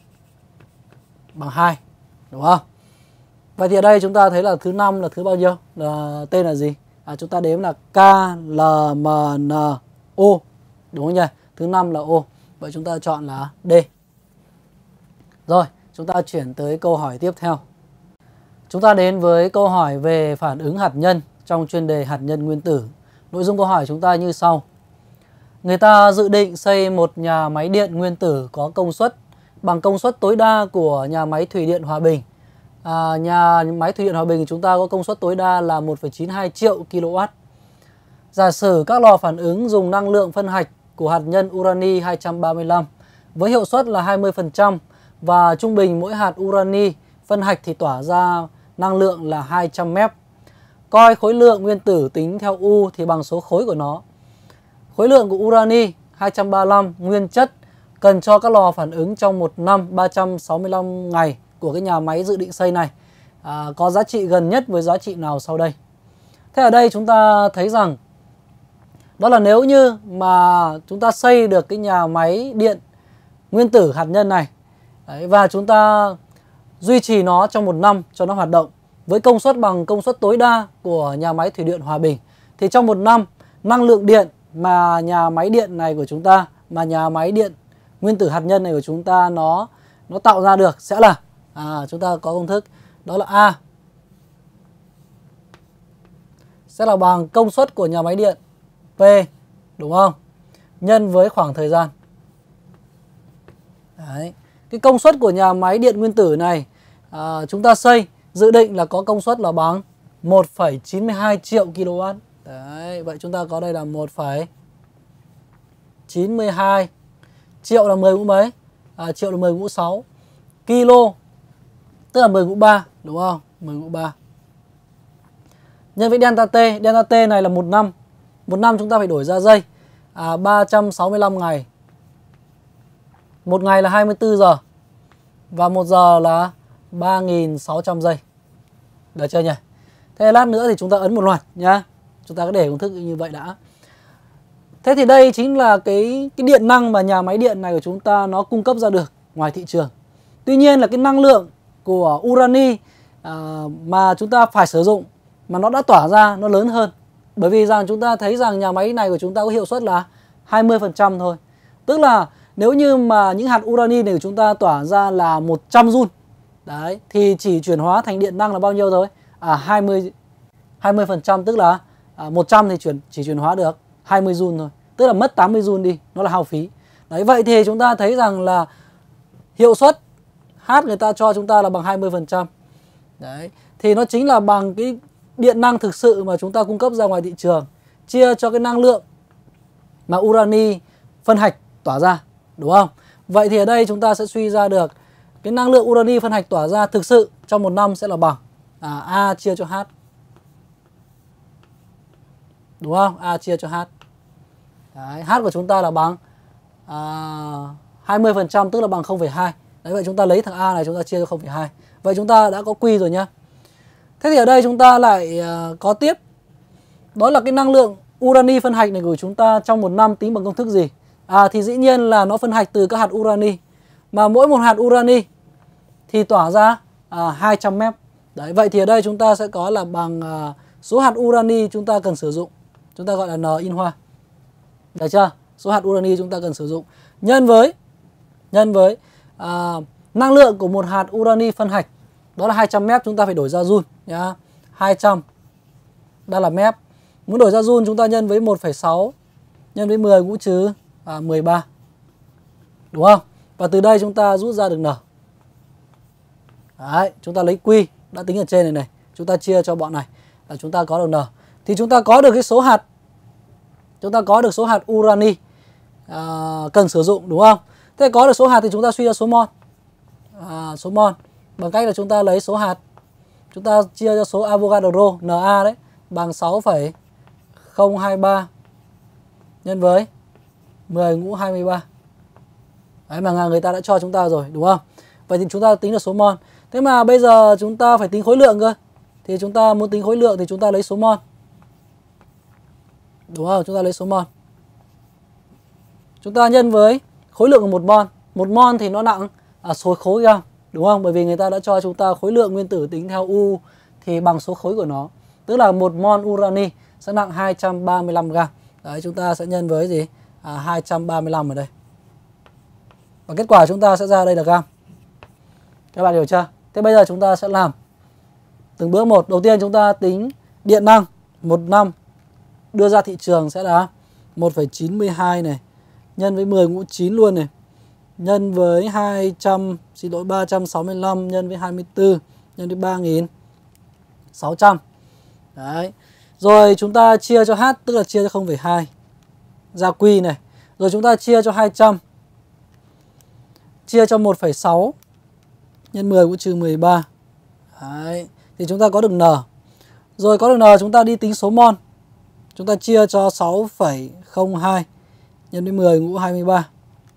2, đúng không? Vậy thì ở đây chúng ta thấy là thứ 5 là thứ bao nhiêu? Là tên là gì? Chúng ta đếm là K, L, M, N, O. Đúng không nhỉ? Thứ 5 là O. Vậy chúng ta chọn là D. Rồi, chúng ta chuyển tới câu hỏi tiếp theo. Chúng ta đến với câu hỏi về phản ứng hạt nhân trong chuyên đề hạt nhân nguyên tử. Nội dung câu hỏi chúng ta như sau. Người ta dự định xây một nhà máy điện nguyên tử có công suất bằng công suất tối đa của nhà máy thủy điện Hòa Bình. Nhà máy thủy điện Hòa Bình chúng ta có công suất tối đa là 1,92 triệu kW. Giả sử các lò phản ứng dùng năng lượng phân hạch của hạt nhân urani 235 với hiệu suất là 20% và trung bình mỗi hạt urani phân hạch thì tỏa ra năng lượng là 200 mF. Coi khối lượng nguyên tử tính theo U thì bằng số khối của nó. Khối lượng của urani 235 nguyên chất cần cho các lò phản ứng trong một năm 365 ngày của cái nhà máy dự định xây này có giá trị gần nhất với giá trị nào sau đây? Thế ở đây chúng ta thấy rằng Đó là nếu như mà chúng ta xây được cái nhà máy điện nguyên tử hạt nhân này. Đấy, và chúng ta duy trì nó trong 1 năm cho nó hoạt động với công suất bằng công suất tối đa của nhà máy thủy điện Hòa Bình. Thì trong 1 năm, năng lượng điện mà nhà máy điện này của chúng ta, mà nhà máy điện nguyên tử hạt nhân này của chúng ta nó tạo ra được sẽ là chúng ta có công thức đó là A sẽ là bằng công suất của nhà máy điện P, đúng không? Nhân với khoảng thời gian. Đấy. Cái công suất của nhà máy điện nguyên tử này chúng ta xây dự định là có công suất là bằng 1,92 triệu kW. Đấy, vậy chúng ta có đây là 1,92 triệu là 10 mũ mấy? Triệu là 10 mũ 6. Kilo tức là 10 mũ 3, đúng không? 10 mũ 3. Nhân với delta T, delta T này là 1 năm. 1 năm chúng ta phải đổi ra giây. 365 ngày. 1 ngày là 24 giờ. Và 1 giờ là 3.600 giây. Được chưa nhỉ? Thế lát nữa thì chúng ta ấn một loạt nhá. Chúng ta cứ để công thức như vậy đã. Thế thì đây chính là cái điện năng mà nhà máy điện này của chúng ta nó cung cấp ra được ngoài thị trường. Tuy nhiên là cái năng lượng của urani mà chúng ta phải sử dụng mà nó đã tỏa ra nó lớn hơn. Bởi vì rằng chúng ta thấy rằng nhà máy này của chúng ta có hiệu suất là 20% thôi. Tức là nếu như mà những hạt urani này của chúng ta tỏa ra là 100 joule. Đấy, thì chỉ chuyển hóa thành điện năng là bao nhiêu rồi? 20% tức là 100 thì chỉ chuyển hóa được 20 joule thôi. Tức là mất 80 joule đi, nó là hao phí. Đấy, vậy thì chúng ta thấy rằng là hiệu suất H người ta cho chúng ta là bằng 20%. Đấy, thì nó chính là bằng cái điện năng thực sự mà chúng ta cung cấp ra ngoài thị trường, chia cho cái năng lượng mà urani phân hạch tỏa ra, đúng không? Vậy thì ở đây chúng ta sẽ suy ra được cái năng lượng urani phân hạch tỏa ra thực sự trong 1 năm sẽ là bằng A chia cho H. Đúng không? A chia cho H. Đấy, H của chúng ta là bằng 20% tức là bằng 0,2. Đấy, vậy chúng ta lấy thằng A này chúng ta chia cho 0,2. Vậy chúng ta đã có Q rồi nhá. Thế thì ở đây chúng ta lại có tiếp. Đó là cái năng lượng urani phân hạch này của chúng ta trong 1 năm tính bằng công thức gì? Thì dĩ nhiên là nó phân hạch từ các hạt urani. Mà mỗi một hạt urani thì tỏa ra 200 mép. Đấy, vậy thì ở đây chúng ta sẽ có là bằng số hạt urani chúng ta cần sử dụng. Chúng ta gọi là N in hoa. Được chưa? Số hạt urani chúng ta cần sử dụng nhân với năng lượng của một hạt urani phân hạch. Đó là 200 mép, chúng ta phải đổi ra joule nhá. 200 đây là mép. Muốn đổi ra joule chúng ta nhân với 1,6 nhân với 10 mũ trừ 13. Đúng không? Và từ đây chúng ta rút ra được N. Đấy, chúng ta lấy Q đã tính ở trên này. Chúng ta chia cho bọn này là chúng ta có được N. Thì chúng ta có được cái số hạt. Chúng ta có được số hạt urani cần sử dụng, đúng không? Thế có được số hạt thì chúng ta suy ra số mol. Số mol bằng cách là chúng ta lấy số hạt, chúng ta chia cho số Avogadro Na đấy bằng 6,023 nhân với 10 mũ 23. Đấy mà người ta đã cho chúng ta rồi, đúng không? Vậy thì chúng ta tính được số mol. Thế mà bây giờ chúng ta phải tính khối lượng cơ. Thì chúng ta muốn tính khối lượng thì chúng ta lấy số mol. Đúng không? Chúng ta lấy số mol. Chúng ta nhân với khối lượng của 1 mol. 1 mol thì nó nặng số khối gam, đúng không? Bởi vì người ta đã cho chúng ta khối lượng nguyên tử tính theo U thì bằng số khối của nó. Tức là 1 mol urani sẽ nặng 235 gram. Đấy, chúng ta sẽ nhân với gì? 235 ở đây. Và kết quả chúng ta sẽ ra đây là gam. Các bạn hiểu chưa? Thế bây giờ chúng ta sẽ làm từng bước một. Đầu tiên chúng ta tính điện năng 1 năm đưa ra thị trường sẽ là 1,92 này nhân với 10 mũ 9 luôn này, nhân với 365 nhân với 24 nhân với 3.600. Đấy. Rồi chúng ta chia cho H tức là chia cho 0,2 ra Q này. Rồi chúng ta chia cho 200 chia cho 1,6 nhân 10 mũ trừ 13. Đấy. Thì chúng ta có được N. Rồi có được N chúng ta đi tính số mol. Chúng ta chia cho 6,02 nhân với 10 mũ 23.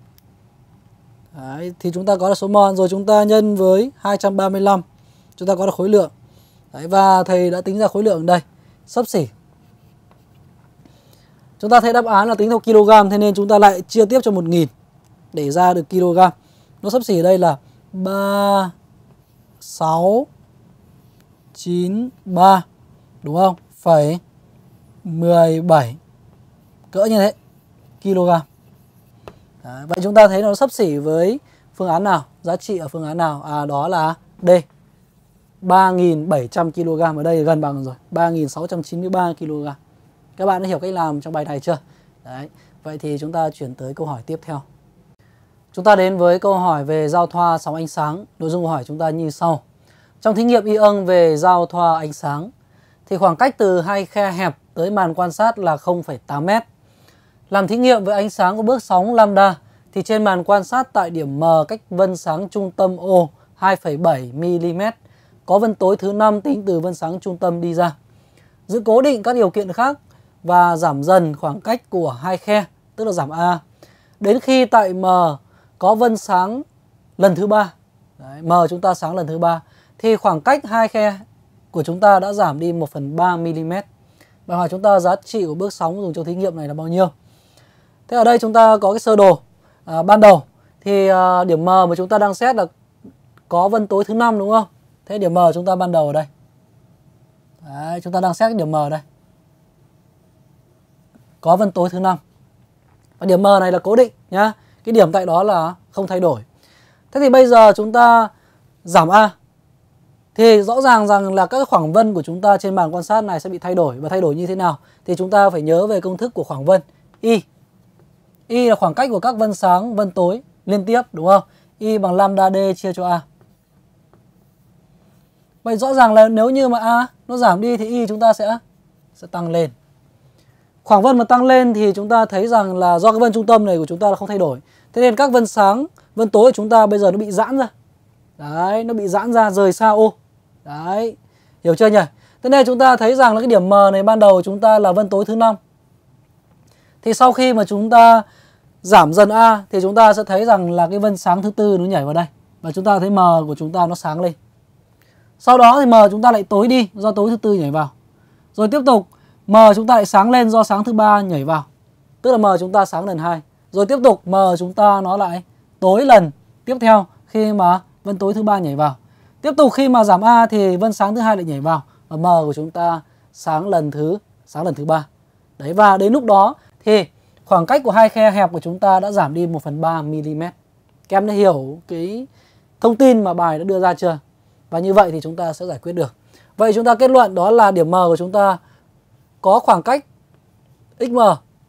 Đấy, thì chúng ta có được số mol. Rồi chúng ta nhân với 235. Chúng ta có được khối lượng. Đấy, và thầy đã tính ra khối lượng ở đây. Xấp xỉ Chúng ta thấy đáp án là tính theo kg, thế nên chúng ta lại chia tiếp cho 1000 để ra được kg. Nó xấp xỉ ở đây là 3693, đúng không? Phẩy 17 cỡ như thế kg. Đấy, vậy chúng ta thấy nó xấp xỉ với phương án nào? Giá trị ở phương án nào? Đó là D, 3700 kg. Ở đây gần bằng rồi, 3693 kg. Các bạn đã hiểu cách làm trong bài này chưa? Đấy, vậy thì chúng ta chuyển tới câu hỏi tiếp theo. Chúng ta đến với câu hỏi về giao thoa sóng ánh sáng. Nội dung câu hỏi chúng ta như sau. Trong thí nghiệm ion về giao thoa ánh sáng thì khoảng cách từ hai khe hẹp tới màn quan sát là 0,8 m. Làm thí nghiệm với ánh sáng của bước sóng lambda thì trên màn quan sát tại điểm M cách vân sáng trung tâm O 2,7 mm có vân tối thứ 5 tính từ vân sáng trung tâm đi ra. Giữ cố định các điều kiện khác và giảm dần khoảng cách của hai khe, tức là giảm A. Đến khi tại M có vân sáng lần thứ 3, M chúng ta sáng lần thứ 3, thì khoảng cách hai khe của chúng ta đã giảm đi 1/3 mm. Bài hỏi chúng ta giá trị của bước sóng dùng trong thí nghiệm này là bao nhiêu? Thế ở đây chúng ta có cái sơ đồ ban đầu thì điểm M mà chúng ta đang xét là có vân tối thứ 5, đúng không? Thế điểm M chúng ta ban đầu ở đây. Đấy, chúng ta đang xét điểm M đây. Có vân tối thứ 5. Và điểm M này là cố định nhá. Cái điểm tại đó là không thay đổi. Thế thì bây giờ chúng ta giảm A thì rõ ràng rằng là các khoảng vân của chúng ta trên màn quan sát này sẽ bị thay đổi. Và thay đổi như thế nào? Thì chúng ta phải nhớ về công thức của khoảng vân Y. Y là khoảng cách của các vân sáng, vân tối liên tiếp, đúng không? Y bằng lambda D chia cho A. Vậy rõ ràng là nếu như mà A nó giảm đi thì Y chúng ta sẽ tăng lên. Khoảng vân mà tăng lên thì chúng ta thấy rằng là do cái vân trung tâm này của chúng ta là không thay đổi. Thế nên các vân sáng, vân tối của chúng ta bây giờ nó bị giãn ra. Đấy, nó bị giãn ra rời xa O. Đấy, hiểu chưa nhỉ? Thế nên chúng ta thấy rằng là cái điểm M này ban đầu của chúng ta là vân tối thứ 5. Thì sau khi mà chúng ta giảm dần A thì chúng ta sẽ thấy rằng là cái vân sáng thứ 4 nó nhảy vào đây. Và chúng ta thấy M của chúng ta nó sáng lên. Sau đó thì M chúng ta lại tối đi do tối thứ 4 nhảy vào. Rồi tiếp tục M chúng ta lại sáng lên do sáng thứ 3 nhảy vào. Tức là M chúng ta sáng lần 2. Rồi tiếp tục M chúng ta nó lại tối lần tiếp theo khi mà vân tối thứ 3 nhảy vào. Tiếp tục khi mà giảm A thì vân sáng thứ 2 lại nhảy vào và M của chúng ta sáng lần thứ 3. Đấy, và đến lúc đó thì khoảng cách của hai khe hẹp của chúng ta đã giảm đi 1/3 mm. Các em đã hiểu cái thông tin mà bài đã đưa ra chưa? Và như vậy thì chúng ta sẽ giải quyết được. Vậy chúng ta kết luận đó là điểm M của chúng ta có khoảng cách XM,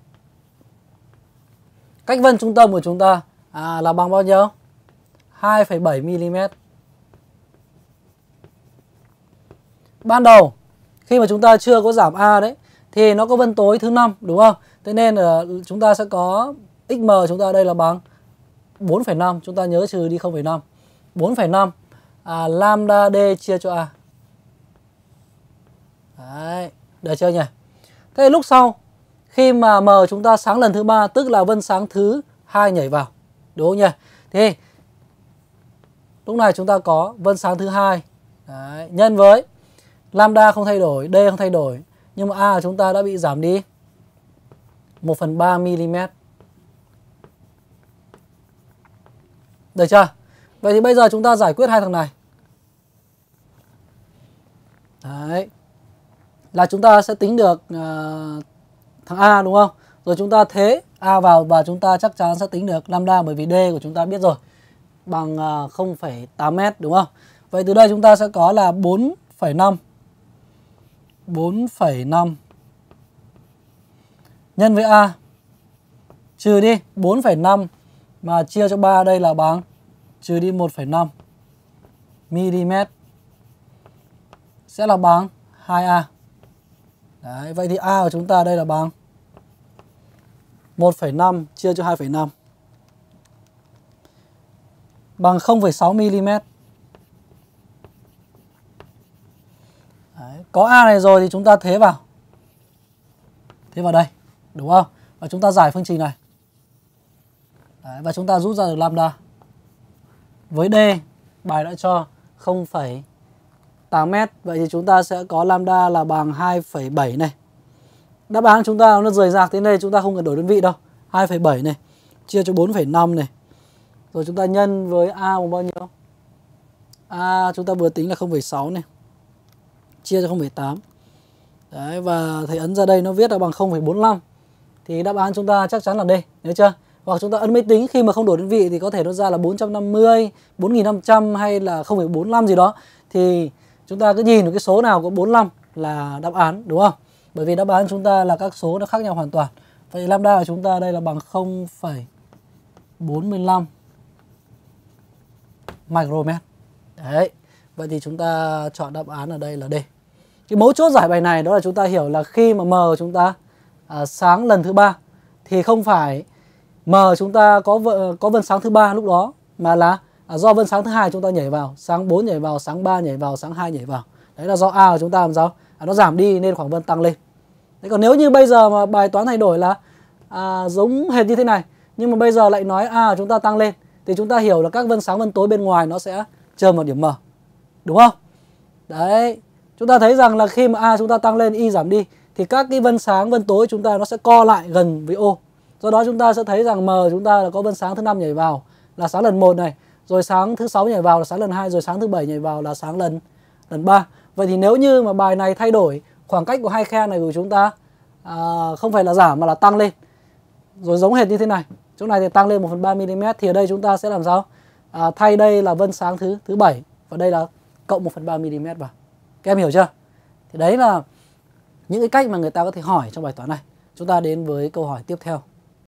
cách vân trung tâm của chúng ta là bằng bao nhiêu? 2,7 mm. Ban đầu khi mà chúng ta chưa có giảm A đấy thì nó có vân tối thứ 5, đúng không? Thế nên là chúng ta sẽ có XM chúng ta ở đây là bằng 4,5. Chúng ta nhớ trừ đi 0,5. 4,5 lambda D chia cho A. Đấy, được chưa nhỉ? Thế lúc sau khi mà M chúng ta sáng lần thứ 3, tức là vân sáng thứ 2 nhảy vào, đúng không nhỉ? Thì lúc này chúng ta có vân sáng thứ 2 nhân với lambda không thay đổi, D không thay đổi, nhưng mà A của chúng ta đã bị giảm đi 1/3 mm. Được chưa? Vậy thì bây giờ chúng ta giải quyết hai thằng này. Đấy. Là chúng ta sẽ tính được thằng A, đúng không? Rồi chúng ta thế A vào và chúng ta chắc chắn sẽ tính được lambda, bởi vì D của chúng ta biết rồi, bằng 0,8 m, đúng không? Vậy từ đây chúng ta sẽ có là 4,5 nhân với A trừ đi 4,5 mà chia cho 3 đây là bằng trừ đi 1,5 mm sẽ là bằng 2A. Đấy, vậy thì A của chúng ta đây là bằng 1,5 chia cho 2,5 bằng 0,6 mm. Đấy, có A này rồi thì chúng ta thế vào đây, đúng không? Và chúng ta giải phương trình này. Đấy, và chúng ta rút ra được lambda. Với D, bài đã cho 0,8 m. Vậy thì chúng ta sẽ có lambda là bằng 2,7 này. Đáp án chúng ta nó rời rạc thế này, chúng ta không cần đổi đơn vị đâu. 2,7 này chia cho 4,5 này. Rồi chúng ta nhân với A bằng bao nhiêu? A chúng ta vừa tính là 0,6 này. Chia cho 0,8. Đấy, và thầy ấn ra đây nó viết là bằng 0,45. Thì đáp án chúng ta chắc chắn là D, nhớ chưa? Hoặc chúng ta ấn máy tính khi mà không đổi đơn vị thì có thể nó ra là 450, 4500 hay là 0,45 gì đó. Thì chúng ta cứ nhìn được cái số nào có 45 là đáp án, đúng không? Bởi vì đáp án chúng ta là các số nó khác nhau hoàn toàn. Vậy lambda của chúng ta đây là bằng 0,45 micromet. Đấy. Vậy thì chúng ta chọn đáp án ở đây là D. Cái mấu chốt giải bài này đó là chúng ta hiểu là khi mà M của chúng ta sáng lần thứ 3 thì không phải M chúng ta có vân sáng thứ 3 lúc đó, mà là do vân sáng thứ 2 chúng ta nhảy vào, sáng 4 nhảy vào, sáng 3 nhảy vào, sáng 2 nhảy vào. Đấy là do A của chúng ta làm sao? Nó giảm đi nên khoảng vân tăng lên. Đấy, còn nếu như bây giờ mà bài toán thay đổi là giống hệt như thế này, nhưng mà bây giờ lại nói A của chúng ta tăng lên, thì chúng ta hiểu là các vân sáng vân tối bên ngoài nó sẽ chờm vào điểm M. Đúng không? Đấy, chúng ta thấy rằng là khi mà A chúng ta tăng lên, Y giảm đi, thì các cái vân sáng vân tối chúng ta nó sẽ co lại gần với O. Do đó chúng ta sẽ thấy rằng M chúng ta là có vân sáng thứ 5 nhảy vào là sáng lần 1 này, rồi sáng thứ 6 nhảy vào là sáng lần 2, rồi sáng thứ 7 nhảy vào là sáng lần 3. Vậy thì nếu như mà bài này thay đổi khoảng cách của hai khe này của chúng ta không phải là giảm mà là tăng lên, rồi giống hệt như thế này, chỗ này thì tăng lên 1/3 mm, thì ở đây chúng ta sẽ làm sao? Thay đây là vân sáng thứ 7 và đây là cộng 1/3 mm vào. Các em hiểu chưa? Thì đấy là những cái cách mà người ta có thể hỏi trong bài toán này. Chúng ta đến với câu hỏi tiếp theo.